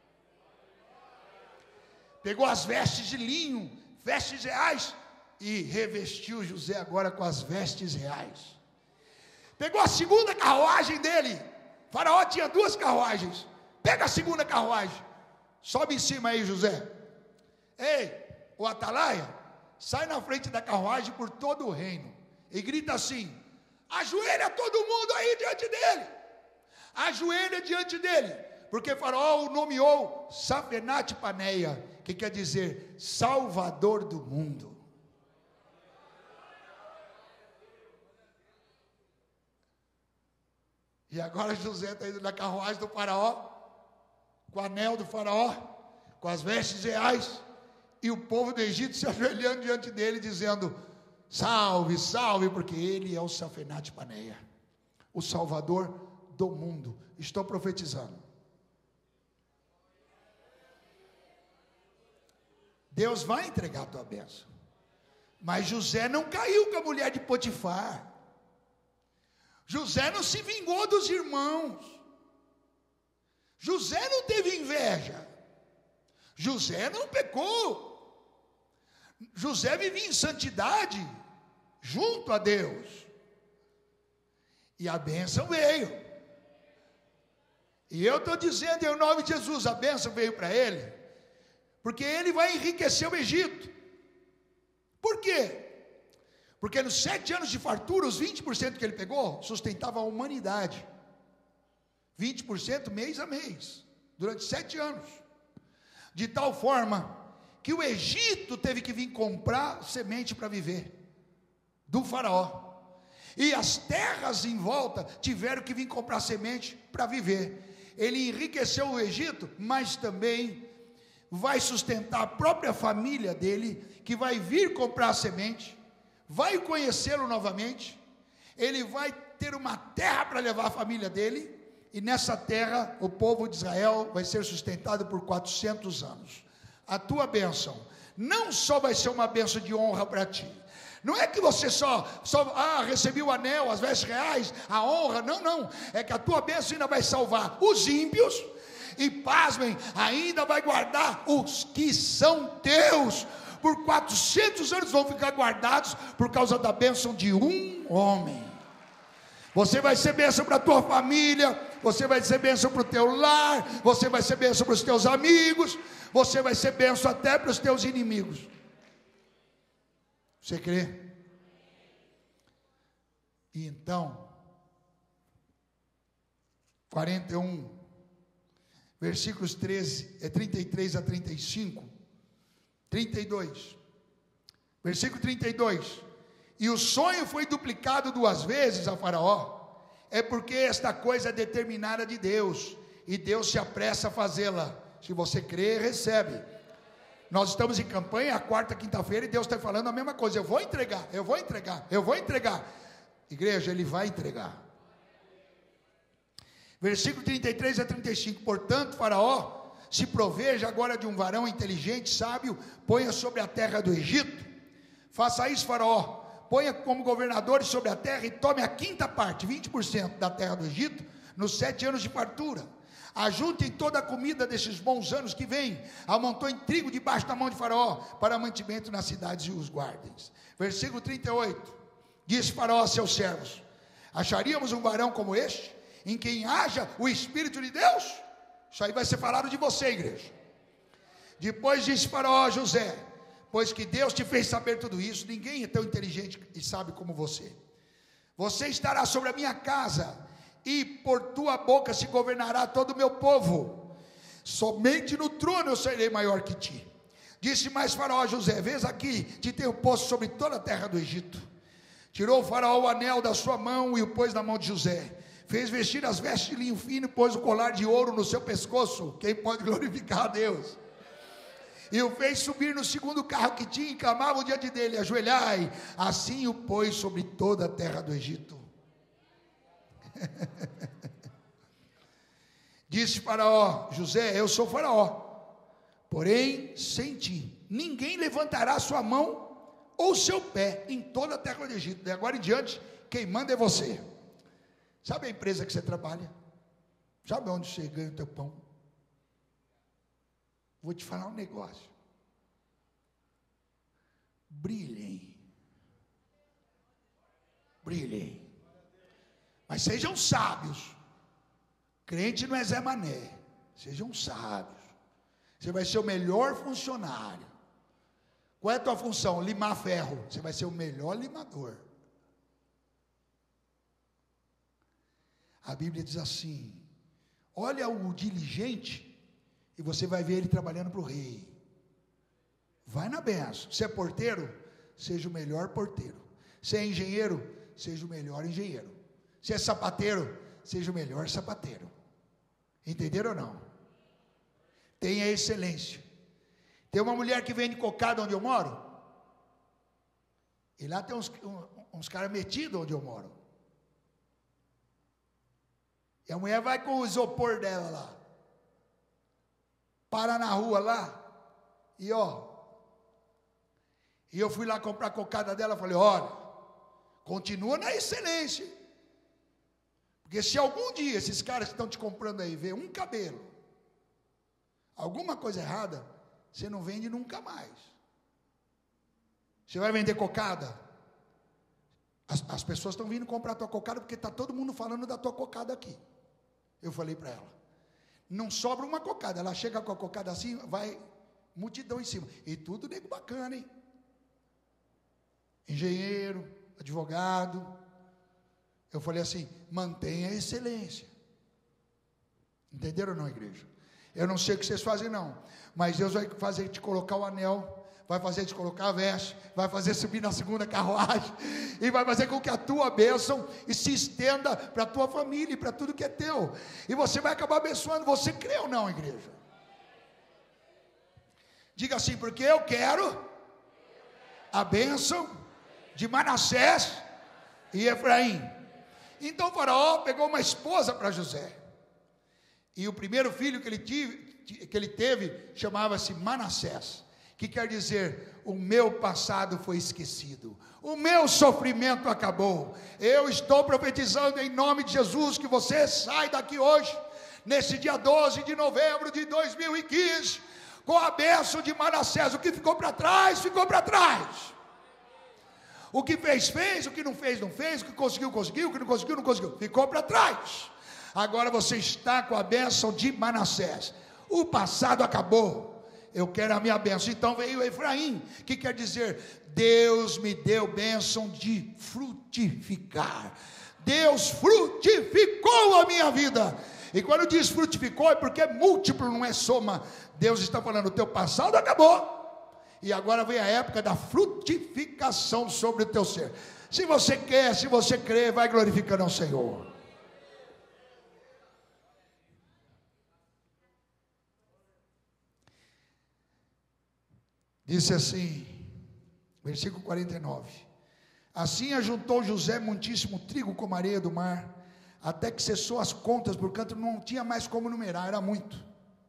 Pegou as vestes de linho, vestes reais, e revestiu José agora com as vestes reais. Pegou a segunda carruagem dele. O faraó tinha duas carruagens. Pega a segunda carruagem. Sobe em cima aí, José. Ei, o atalaia, sai na frente da carruagem por todo o reino e grita assim: ajoelha todo mundo aí diante dele. Ajoelha diante dele, porque Faraó o nomeou Safenate Paneia, que quer dizer Salvador do mundo. E agora José está indo na carruagem do Faraó, com o anel do Faraó, com as vestes reais, e o povo do Egito se ajoelhando diante dele, dizendo: salve, salve, porque ele é o Safenate Paneia, o Salvador do mundo. Estou profetizando. Deus vai entregar a tua bênção. Mas José não caiu com a mulher de Potifar. José não se vingou dos irmãos. José não teve inveja. José não pecou. José vivia em santidade junto a Deus. E a bênção veio. E eu estou dizendo em nome de Jesus, a bênção veio para ele, porque ele vai enriquecer o Egito. Por quê? Porque nos sete anos de fartura, os vinte por cento que ele pegou, sustentava a humanidade. vinte por cento mês a mês, durante sete anos. De tal forma que o Egito teve que vir comprar semente para viver, do faraó. E as terras em volta tiveram que vir comprar semente para viver. Ele enriqueceu o Egito, mas também vai sustentar a própria família dele, que vai vir comprar semente, vai conhecê-lo novamente. Ele vai ter uma terra para levar a família dele, e nessa terra o povo de Israel vai ser sustentado por quatrocentos anos. A tua bênção não só vai ser uma bênção de honra para ti. Não é que você só, só ah, recebi o anel, as vestes reais, a honra. Não, não. É que a tua bênção ainda vai salvar os ímpios. E pasmem, ainda vai guardar os que são teus. Por quatrocentos anos vão ficar guardados por causa da bênção de um homem. Você vai ser bênção para a tua família. Você vai ser bênção para o teu lar. Você vai ser bênção para os teus amigos. Você vai ser bênção até para os teus inimigos. Você crê? E então, quarenta e um, versículos treze, é trinta e três a trinta e cinco, trinta e dois, versículo trinta e dois, e o sonho foi duplicado duas vezes a Faraó, é porque esta coisa é determinada de Deus, e Deus se apressa a fazê-la. Se você crê, recebe. Nós estamos em campanha, a quarta, quinta-feira, e Deus está falando a mesma coisa: eu vou entregar, eu vou entregar, eu vou entregar. Igreja, Ele vai entregar. Versículo trinta e três a trinta e cinco, portanto, Faraó, se proveja agora de um varão inteligente, sábio, ponha sobre a terra do Egito. Faça isso, Faraó, ponha como governadores sobre a terra e tome a quinta parte, vinte por cento da terra do Egito, nos sete anos de fartura. Ajuntem toda a comida desses bons anos que vêm, amontoem trigo debaixo da mão de Faraó, para mantimento nas cidades e os guardem. Versículo trinta e oito, diz Faraó a seus servos: acharíamos um varão como este, em quem haja o Espírito de Deus? Isso aí vai ser falado de você, igreja. Depois disse Faraó a José: pois que Deus te fez saber tudo isso, ninguém é tão inteligente e sábio como você. Você estará sobre a minha casa, e por tua boca se governará todo o meu povo. Somente no trono eu serei maior que ti. Disse mais Faraó a José: vês aqui, te tenho posto sobre toda a terra do Egito. Tirou o Faraó o anel da sua mão e o pôs na mão de José. Fez vestir as vestes de linho fino e pôs o colar de ouro no seu pescoço. Quem pode glorificar a Deus? E o fez subir no segundo carro que tinha, e clamava diante dele: ajoelhai. Assim o pôs sobre toda a terra do Egito. Disse Faraó: José, eu sou Faraó, porém sem ti ninguém levantará sua mão ou seu pé em toda a terra do Egito. De agora em diante, quem manda é você. Sabe a empresa que você trabalha? Sabe onde você ganha o teu pão? Vou te falar um negócio. Brilhem. Brilhem. Mas sejam sábios. Crente não é Zé Mané. Sejam sábios. Você vai ser o melhor funcionário. Qual é a tua função? Limar ferro. Você vai ser o melhor limador. A Bíblia diz assim: olha o diligente, e você vai ver ele trabalhando para o rei. Vai na benção. Se é porteiro, seja o melhor porteiro. Se é engenheiro, seja o melhor engenheiro. Se é sapateiro, seja o melhor sapateiro. Entenderam ou não? Tenha excelência. Tem uma mulher que vende cocada onde eu moro, e lá tem uns, uns caras metidos onde eu moro. E a mulher vai com o isopor dela lá, para na rua lá, e ó, e eu fui lá comprar a cocada dela, falei: olha, continua na excelência, porque se algum dia esses caras que estão te comprando aí ver um cabelo, alguma coisa errada, você não vende nunca mais. Você vai vender cocada? As, as pessoas estão vindo comprar a tua cocada, porque está todo mundo falando da tua cocada aqui. Eu falei para ela: não sobra uma cocada. Ela chega com a cocada assim, vai multidão em cima. E tudo nego bacana, hein? Engenheiro, advogado. Eu falei assim: mantenha a excelência. Entenderam ou não, igreja? Eu não sei o que vocês fazem não, mas Deus vai fazer te colocar o anel, vai fazer te colocar a veste, vai fazer subir na segunda carruagem, e vai fazer com que a tua bênção se estenda para a tua família e para tudo que é teu, e você vai acabar abençoando. Você crê ou não, igreja? Diga assim: porque eu quero a bênção de Manassés e Efraim. Então o Faraó pegou uma esposa para José, e o primeiro filho que ele, tive, que ele teve chamava-se Manassés, que quer dizer: o meu passado foi esquecido, o meu sofrimento acabou. Eu estou profetizando em nome de Jesus que você sai daqui hoje, nesse dia doze de novembro de dois mil e quinze, com a bênção de Manassés. O que ficou para trás, ficou para trás. O que fez, fez, o que não fez, não fez, o que conseguiu, conseguiu, o que não conseguiu, não conseguiu, ficou para trás. Agora você está com a bênção de Manassés. O passado acabou, eu quero a minha bênção. Então veio Efraim, que quer dizer: Deus me deu bênção de frutificar. Deus frutificou a minha vida. E quando diz frutificou, é porque é múltiplo, não é soma. Deus está falando: o teu passado acabou, e agora vem a época da frutificação sobre o teu ser. Se você quer, se você crê, vai glorificando ao Senhor. Disse assim, versículo quarenta e nove: assim ajuntou José muitíssimo trigo como a areia do mar, até que cessou as contas, porquanto não tinha mais como numerar, era muito.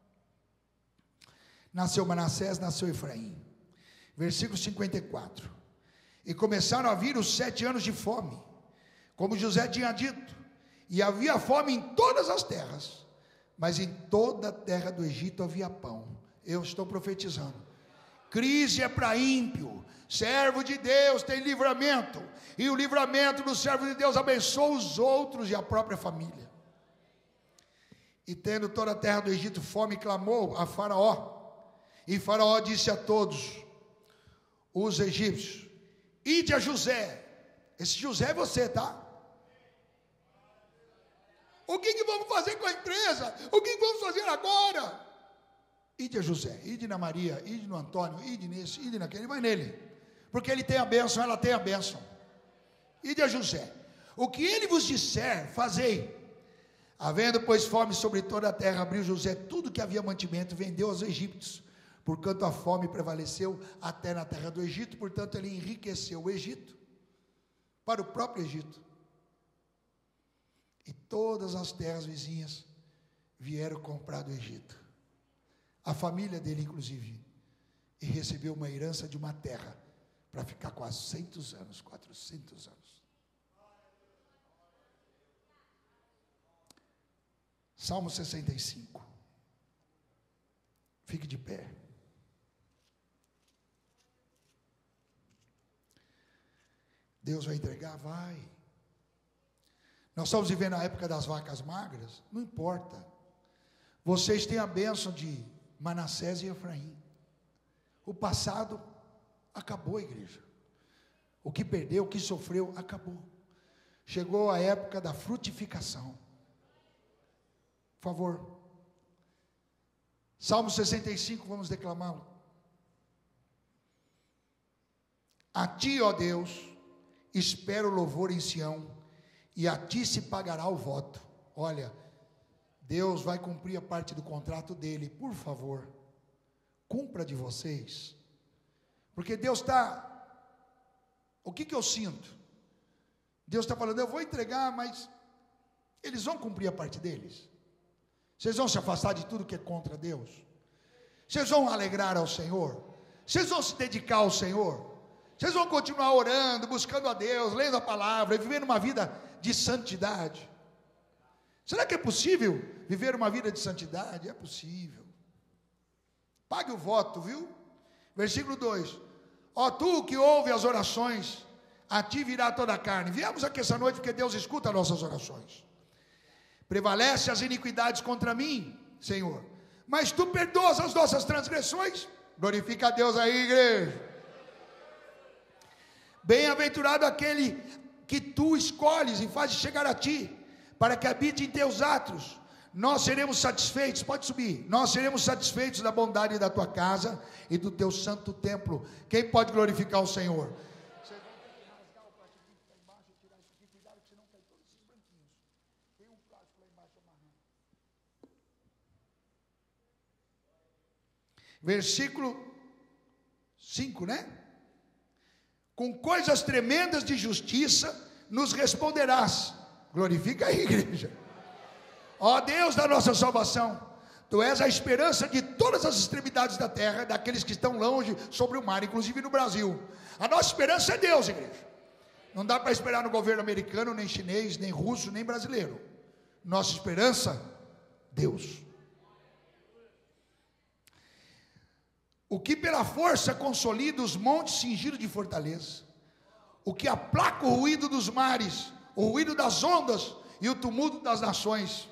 Nasceu Manassés, nasceu Efraim. Versículo cinquenta e quatro: e começaram a vir os sete anos de fome, como José tinha dito, e havia fome em todas as terras, mas em toda a terra do Egito havia pão. Eu estou profetizando. Crise é para ímpio, servo de Deus tem livramento, e o livramento do servo de Deus abençoa os outros e a própria família. E tendo toda a terra do Egito fome, clamou a Faraó, e Faraó disse a todos: os egípcios: ide a José. Esse José é você, tá? O que, que vamos fazer com a empresa? O que, que vamos fazer agora? Ide a José, ide na Maria, ide no Antônio, ide nesse, ide naquele, vai nele, porque ele tem a bênção, ela tem a bênção. Ide a José. O que ele vos disser, fazei. Havendo, pois, fome sobre toda a terra, abriu José tudo que havia mantimento, vendeu aos egípcios, porquanto a fome prevaleceu até na terra do Egito. Portanto, ele enriqueceu o Egito para o próprio Egito. E todas as terras vizinhas vieram comprar do Egito. A família dele, inclusive, e recebeu uma herança de uma terra para ficar quatrocentos anos, quatrocentos anos. Salmo sessenta e cinco. Fique de pé. Deus vai entregar? Vai. Nós estamos vivendo a época das vacas magras? Não importa. Vocês têm a bênção de Manassés e Efraim. O passado acabou, igreja. O que perdeu, o que sofreu, acabou. Chegou a época da frutificação. Por favor. Salmo sessenta e cinco, vamos declamá-lo. A ti, ó Deus, espero louvor em Sião, e a ti se pagará o voto. Olha, Deus vai cumprir a parte do contrato dele. Por favor, cumpra de vocês. Porque Deus está... O que que eu sinto? Deus está falando, eu vou entregar, mas eles vão cumprir a parte deles. Vocês vão se afastar de tudo que é contra Deus? Vocês vão alegrar ao Senhor? Vocês vão se dedicar ao Senhor? Vocês vão continuar orando, buscando a Deus, lendo a palavra e vivendo uma vida de santidade? Será que é possível viver uma vida de santidade? É possível. Pague o voto, viu? Versículo dois. Ó tu que ouve as orações, a ti virá toda a carne. Viemos aqui essa noite porque Deus escuta nossas orações. Prevalece as iniquidades contra mim, Senhor, mas tu perdoas as nossas transgressões. Glorifica a Deus aí, igreja. Bem-aventurado aquele que tu escolhes e fazes chegar a ti, para que habite em teus atos. Nós seremos satisfeitos, pode subir, nós seremos satisfeitos da bondade da tua casa e do teu santo templo. Quem pode glorificar o Senhor? Vocês vão ter que rasgar o plástico que está embaixo e tirar isso aqui, cuidado que senão cai todos esses branquinhos. Tem um plástico lá embaixo amarrando. Versículo cinco, né? Com coisas tremendas de justiça nos responderás. Glorifica aí, igreja. Ó Deus da nossa salvação, tu és a esperança de todas as extremidades da terra, daqueles que estão longe sobre o mar, inclusive no Brasil. A nossa esperança é Deus, igreja. Não dá para esperar no governo americano, nem chinês, nem russo, nem brasileiro. Nossa esperança, Deus. O que pela força consolida os montes cingidos de fortaleza, o que aplaca o ruído dos mares, o ruído das ondas e o tumulto das nações.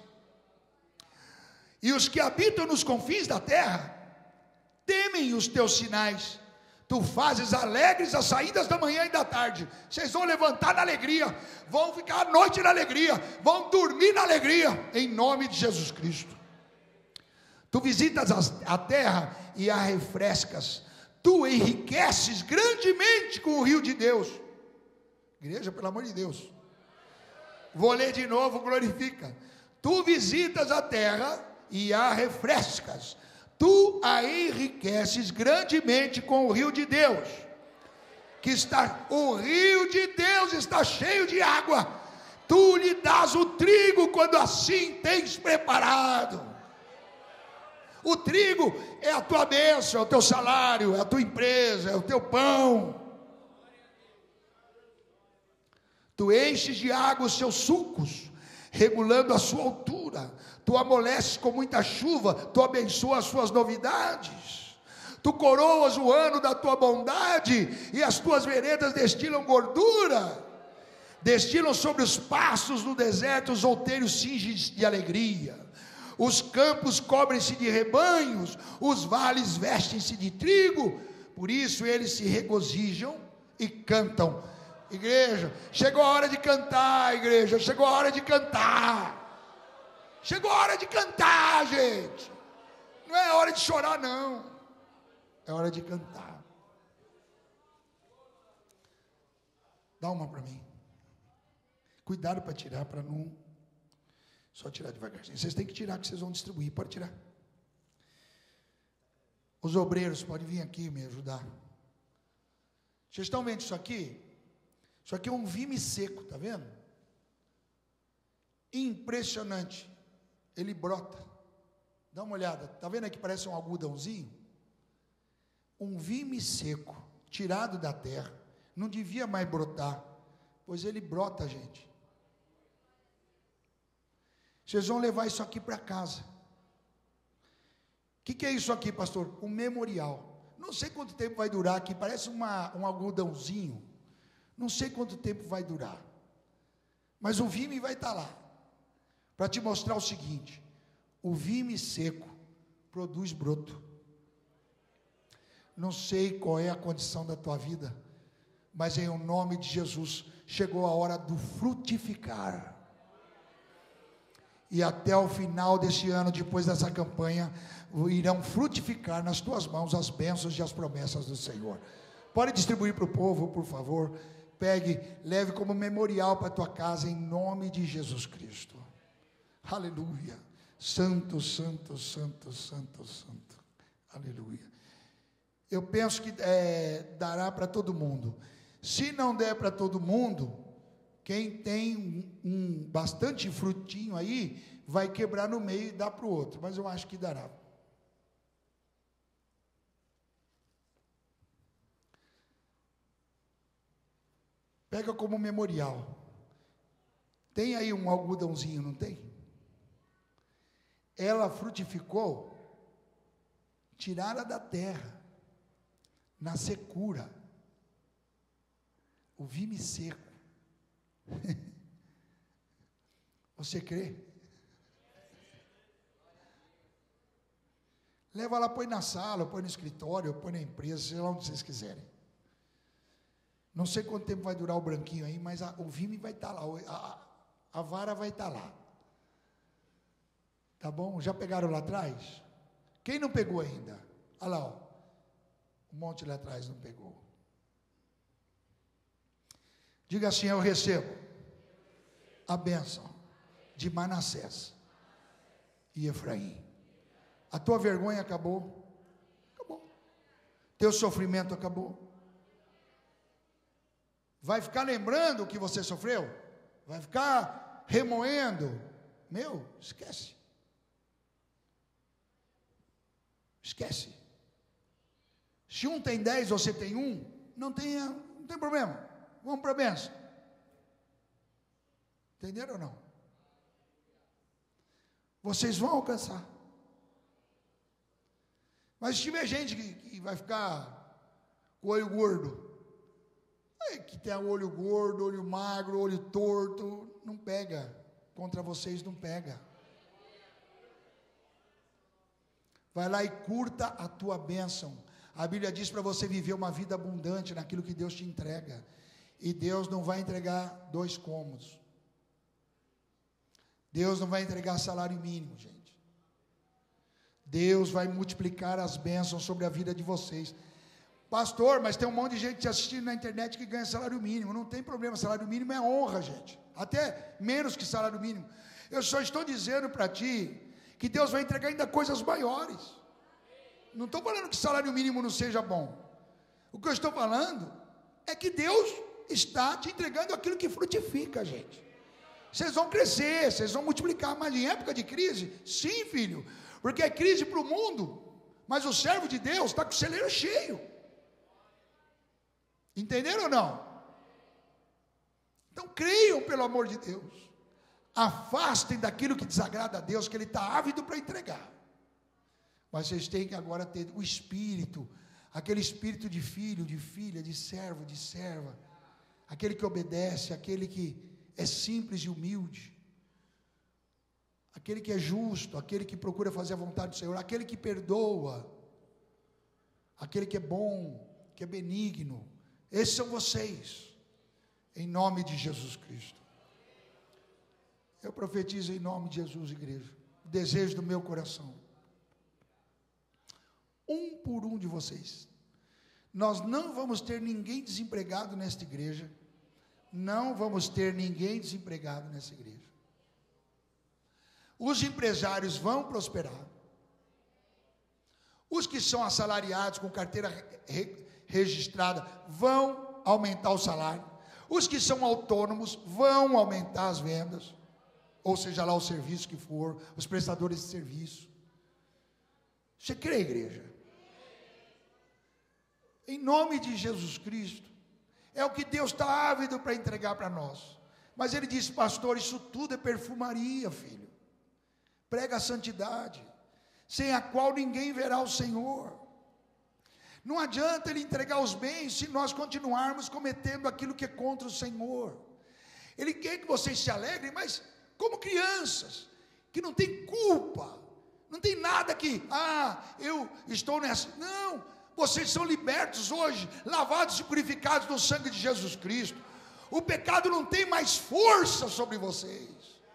E os que habitam nos confins da terra temem os teus sinais. Tu fazes alegres as saídas da manhã e da tarde. Vocês vão levantar na alegria, vão ficar à noite na alegria, vão dormir na alegria, em nome de Jesus Cristo. Tu visitas a terra e a refrescas. Tu enriqueces grandemente com o rio de Deus. Igreja, pelo amor de Deus. Vou ler de novo, glorifica. Tu visitas a terra e a refrescas. Tu a enriqueces grandemente com o rio de Deus. Que está, o rio de Deus está cheio de água. Tu lhe dás o trigo quando assim tens preparado. O trigo é a tua bênção, é o teu salário, é a tua empresa, é o teu pão. Tu enches de água os seus sulcos, regulando a sua altura. Tu amoleces com muita chuva, tu abençoas as suas novidades. Tu coroas o ano da tua bondade, e as tuas veredas destilam gordura. Destilam sobre os pastos no deserto os outeiros cingem de alegria. Os campos cobrem-se de rebanhos, os vales vestem-se de trigo, Por isso eles se regozijam e cantam. Igreja, chegou a hora de cantar, igreja, chegou a hora de cantar. Chegou a hora de cantar, gente. Não é hora de chorar, não. É hora de cantar. Dá uma para mim. Cuidado para tirar, para não... Só tirar devagarzinho. Vocês têm que tirar, que vocês vão distribuir. Pode tirar. Os obreiros podem vir aqui me ajudar. Vocês estão vendo isso aqui? Isso aqui é um vime seco, tá vendo? Impressionante. Ele brota. Dá uma olhada. Tá vendo aqui? Parece um algodãozinho. Um vime seco, tirado da terra. Não devia mais brotar, pois ele brota, gente. Vocês vão levar isso aqui para casa. O que, que é isso aqui, pastor? Um memorial. Não sei quanto tempo vai durar aqui, parece uma, um algodãozinho. Não sei quanto tempo vai durar. Mas o vime vai estar lá, para te mostrar o seguinte: o vime seco produz broto. Não sei qual é a condição da tua vida, mas em nome de Jesus, chegou a hora do frutificar. E até o final deste ano, depois dessa campanha, irão frutificar nas tuas mãos as bênçãos e as promessas do Senhor. Pode distribuir para o povo, por favor. Pegue, leve como memorial para a tua casa, em nome de Jesus Cristo. Aleluia. Santo, santo, santo, santo, santo. Aleluia. Eu penso que é, dará para todo mundo. Se não der para todo mundo, quem tem um, um bastante frutinho aí, vai quebrar no meio e dar para o outro. Mas eu acho que dará. Pega como memorial. Tem aí um algodãozinho, não tem? Ela frutificou, tirada da terra, na secura, o vime seco. Você crê? Leva lá, põe na sala, põe no escritório, põe na empresa, sei lá onde vocês quiserem. Não sei quanto tempo vai durar o branquinho aí, mas a, o vime vai estar lá, a, a vara vai estar lá. Tá bom? Já pegaram lá atrás? Quem não pegou ainda? Olha lá, ó. Um monte lá atrás não pegou. Diga assim: eu recebo a bênção de Manassés e Efraim. A tua vergonha acabou. Acabou. Teu sofrimento acabou. Vai ficar lembrando o que você sofreu? Vai ficar remoendo? Meu, esquece. Esquece. Se um tem dez, você tem um, não tem, não tem problema. Vamos para a bênção. Entenderam ou não? Vocês vão alcançar. Mas se tiver gente que, que vai ficar com o olho gordo, é, que tem o olho gordo, olho magro, olho torto, não pega. Contra vocês não pega. Vai lá e curta a tua bênção. A Bíblia diz para você viver uma vida abundante naquilo que Deus te entrega. E Deus não vai entregar dois cômodos. Deus não vai entregar salário mínimo, gente. Deus vai multiplicar as bênçãos sobre a vida de vocês. Pastor, mas tem um monte de gente te assistindo na internet que ganha salário mínimo. Não tem problema, salário mínimo é honra, gente. Até menos que salário mínimo. Eu só estou dizendo para ti que Deus vai entregar ainda coisas maiores. Não estou falando que salário mínimo não seja bom. O que eu estou falando é que Deus está te entregando aquilo que frutifica, gente. Vocês vão crescer, vocês vão multiplicar. Mas em época de crise, sim, filho, porque é crise para o mundo, mas o servo de Deus está com o celeiro cheio. Entenderam ou não? Então creiam, pelo amor de Deus. Afastem daquilo que desagrada a Deus, que Ele está ávido para entregar. Mas vocês têm que agora ter o espírito, aquele espírito de filho, de filha, de servo, de serva, aquele que obedece, aquele que é simples e humilde, aquele que é justo, aquele que procura fazer a vontade do Senhor, aquele que perdoa, aquele que é bom, que é benigno. Esses são vocês, em nome de Jesus Cristo. Eu profetizo em nome de Jesus, igreja, o desejo do meu coração, um por um de vocês, nós não vamos ter ninguém desempregado nesta igreja, não vamos ter ninguém desempregado nessa igreja. Os empresários vão prosperar, os que são assalariados com carteira re registrada vão aumentar o salário, os que são autônomos vão aumentar as vendas, ou seja lá o serviço que for, os prestadores de serviço. Você crê, igreja? Em nome de Jesus Cristo, é o que Deus está ávido para entregar para nós. Mas ele disse: pastor, isso tudo é perfumaria, filho. Prega a santidade, sem a qual ninguém verá o Senhor. Não adianta ele entregar os bens se nós continuarmos cometendo aquilo que é contra o Senhor. Ele quer que vocês se alegrem, mas como crianças, que não tem culpa, não tem nada que, ah, eu estou nessa. Não, vocês são libertos hoje, lavados e purificados no sangue de Jesus Cristo. O pecado não tem mais força sobre vocês.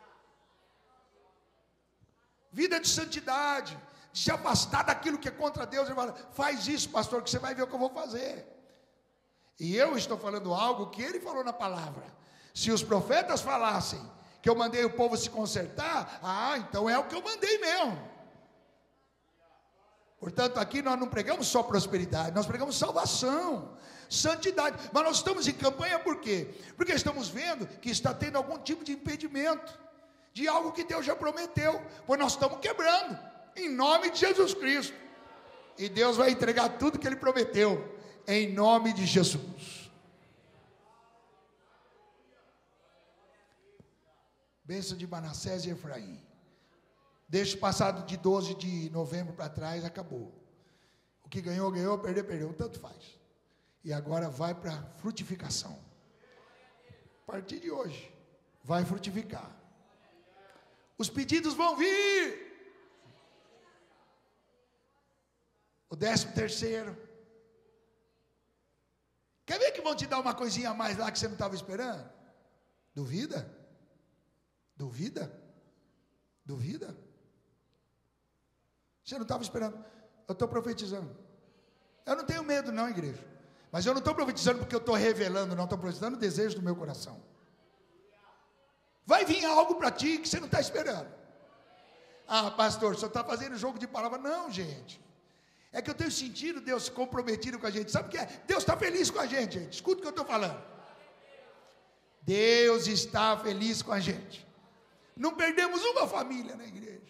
Vida de santidade, de se afastar daquilo que é contra Deus. Ele fala: faz isso, pastor, que você vai ver o que eu vou fazer. E eu estou falando algo que ele falou na palavra. Se os profetas falassem que eu mandei o povo se consertar, ah, então é o que eu mandei mesmo. Portanto, aqui nós não pregamos só prosperidade, nós pregamos salvação, santidade. Mas nós estamos em campanha por quê? Porque estamos vendo que está tendo algum tipo de impedimento de algo que Deus já prometeu, pois nós estamos quebrando, em nome de Jesus Cristo. E Deus vai entregar tudo que Ele prometeu, em nome de Jesus. Bênção de Manassés e Efraim. Deixa o passado de doze de novembro para trás, acabou. O que ganhou, ganhou, perdeu, perdeu, tanto faz. E agora vai para a frutificação. A partir de hoje, vai frutificar. Os pedidos vão vir. O décimo terceiro. Quer ver que vão te dar uma coisinha a mais lá que você não estava esperando? Duvida? Duvida? Duvida? Você não estava esperando. Eu estou profetizando. Eu não tenho medo não, igreja. Mas eu não estou profetizando porque eu estou revelando, não. Estou profetizando o desejo do meu coração. Vai vir algo para ti que você não está esperando. Ah, pastor, o senhor está fazendo jogo de palavra. Não, gente. É que eu tenho sentido Deus comprometido com a gente. Sabe o que é? Deus está feliz com a gente, gente. Escuta o que eu estou falando. Deus está feliz com a gente. Não perdemos uma família na igreja.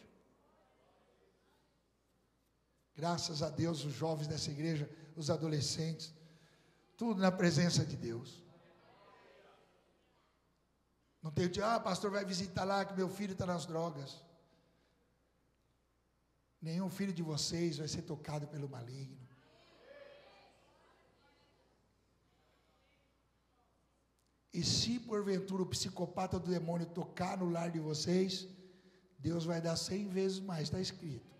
Graças a Deus, os jovens dessa igreja, os adolescentes, tudo na presença de Deus. Não tem de, ah, pastor vai visitar lá que meu filho está nas drogas. Nenhum filho de vocês vai ser tocado pelo maligno. E se porventura o psicopata do demônio tocar no lar de vocês, Deus vai dar cem vezes mais, está escrito.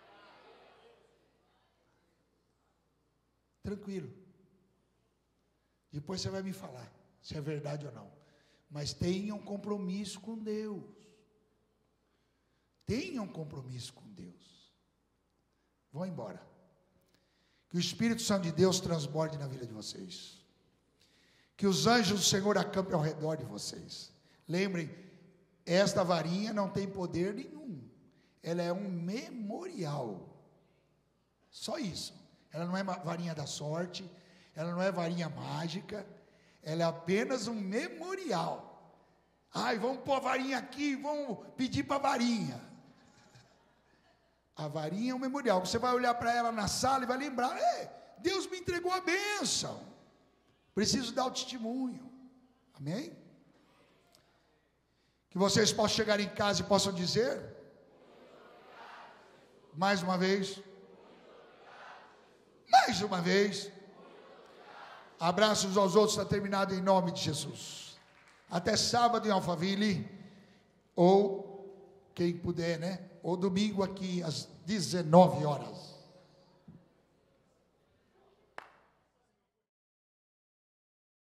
Tranquilo. Depois você vai me falar se é verdade ou não. Mas tenha um compromisso com Deus. Tenha um compromisso com Deus. Vão embora. Que o Espírito Santo de Deus transborde na vida de vocês. Que os anjos do Senhor acampem ao redor de vocês. Lembrem, esta varinha não tem poder nenhum. Ela é um memorial. Só isso. Ela não é varinha da sorte. Ela não é varinha mágica. Ela é apenas um memorial. Ai, vamos pôr a varinha aqui, vamos pedir para a varinha. A varinha é um memorial. Você vai olhar para ela na sala e vai lembrar: Deus me entregou a bênção. Preciso dar o testemunho. Amém? Que vocês possam chegar em casa e possam dizer, mais uma vez, mais uma vez, abraços aos outros, está terminado em nome de Jesus. Até sábado em Alphaville, ou quem puder, né? Ou domingo aqui às dezenove horas.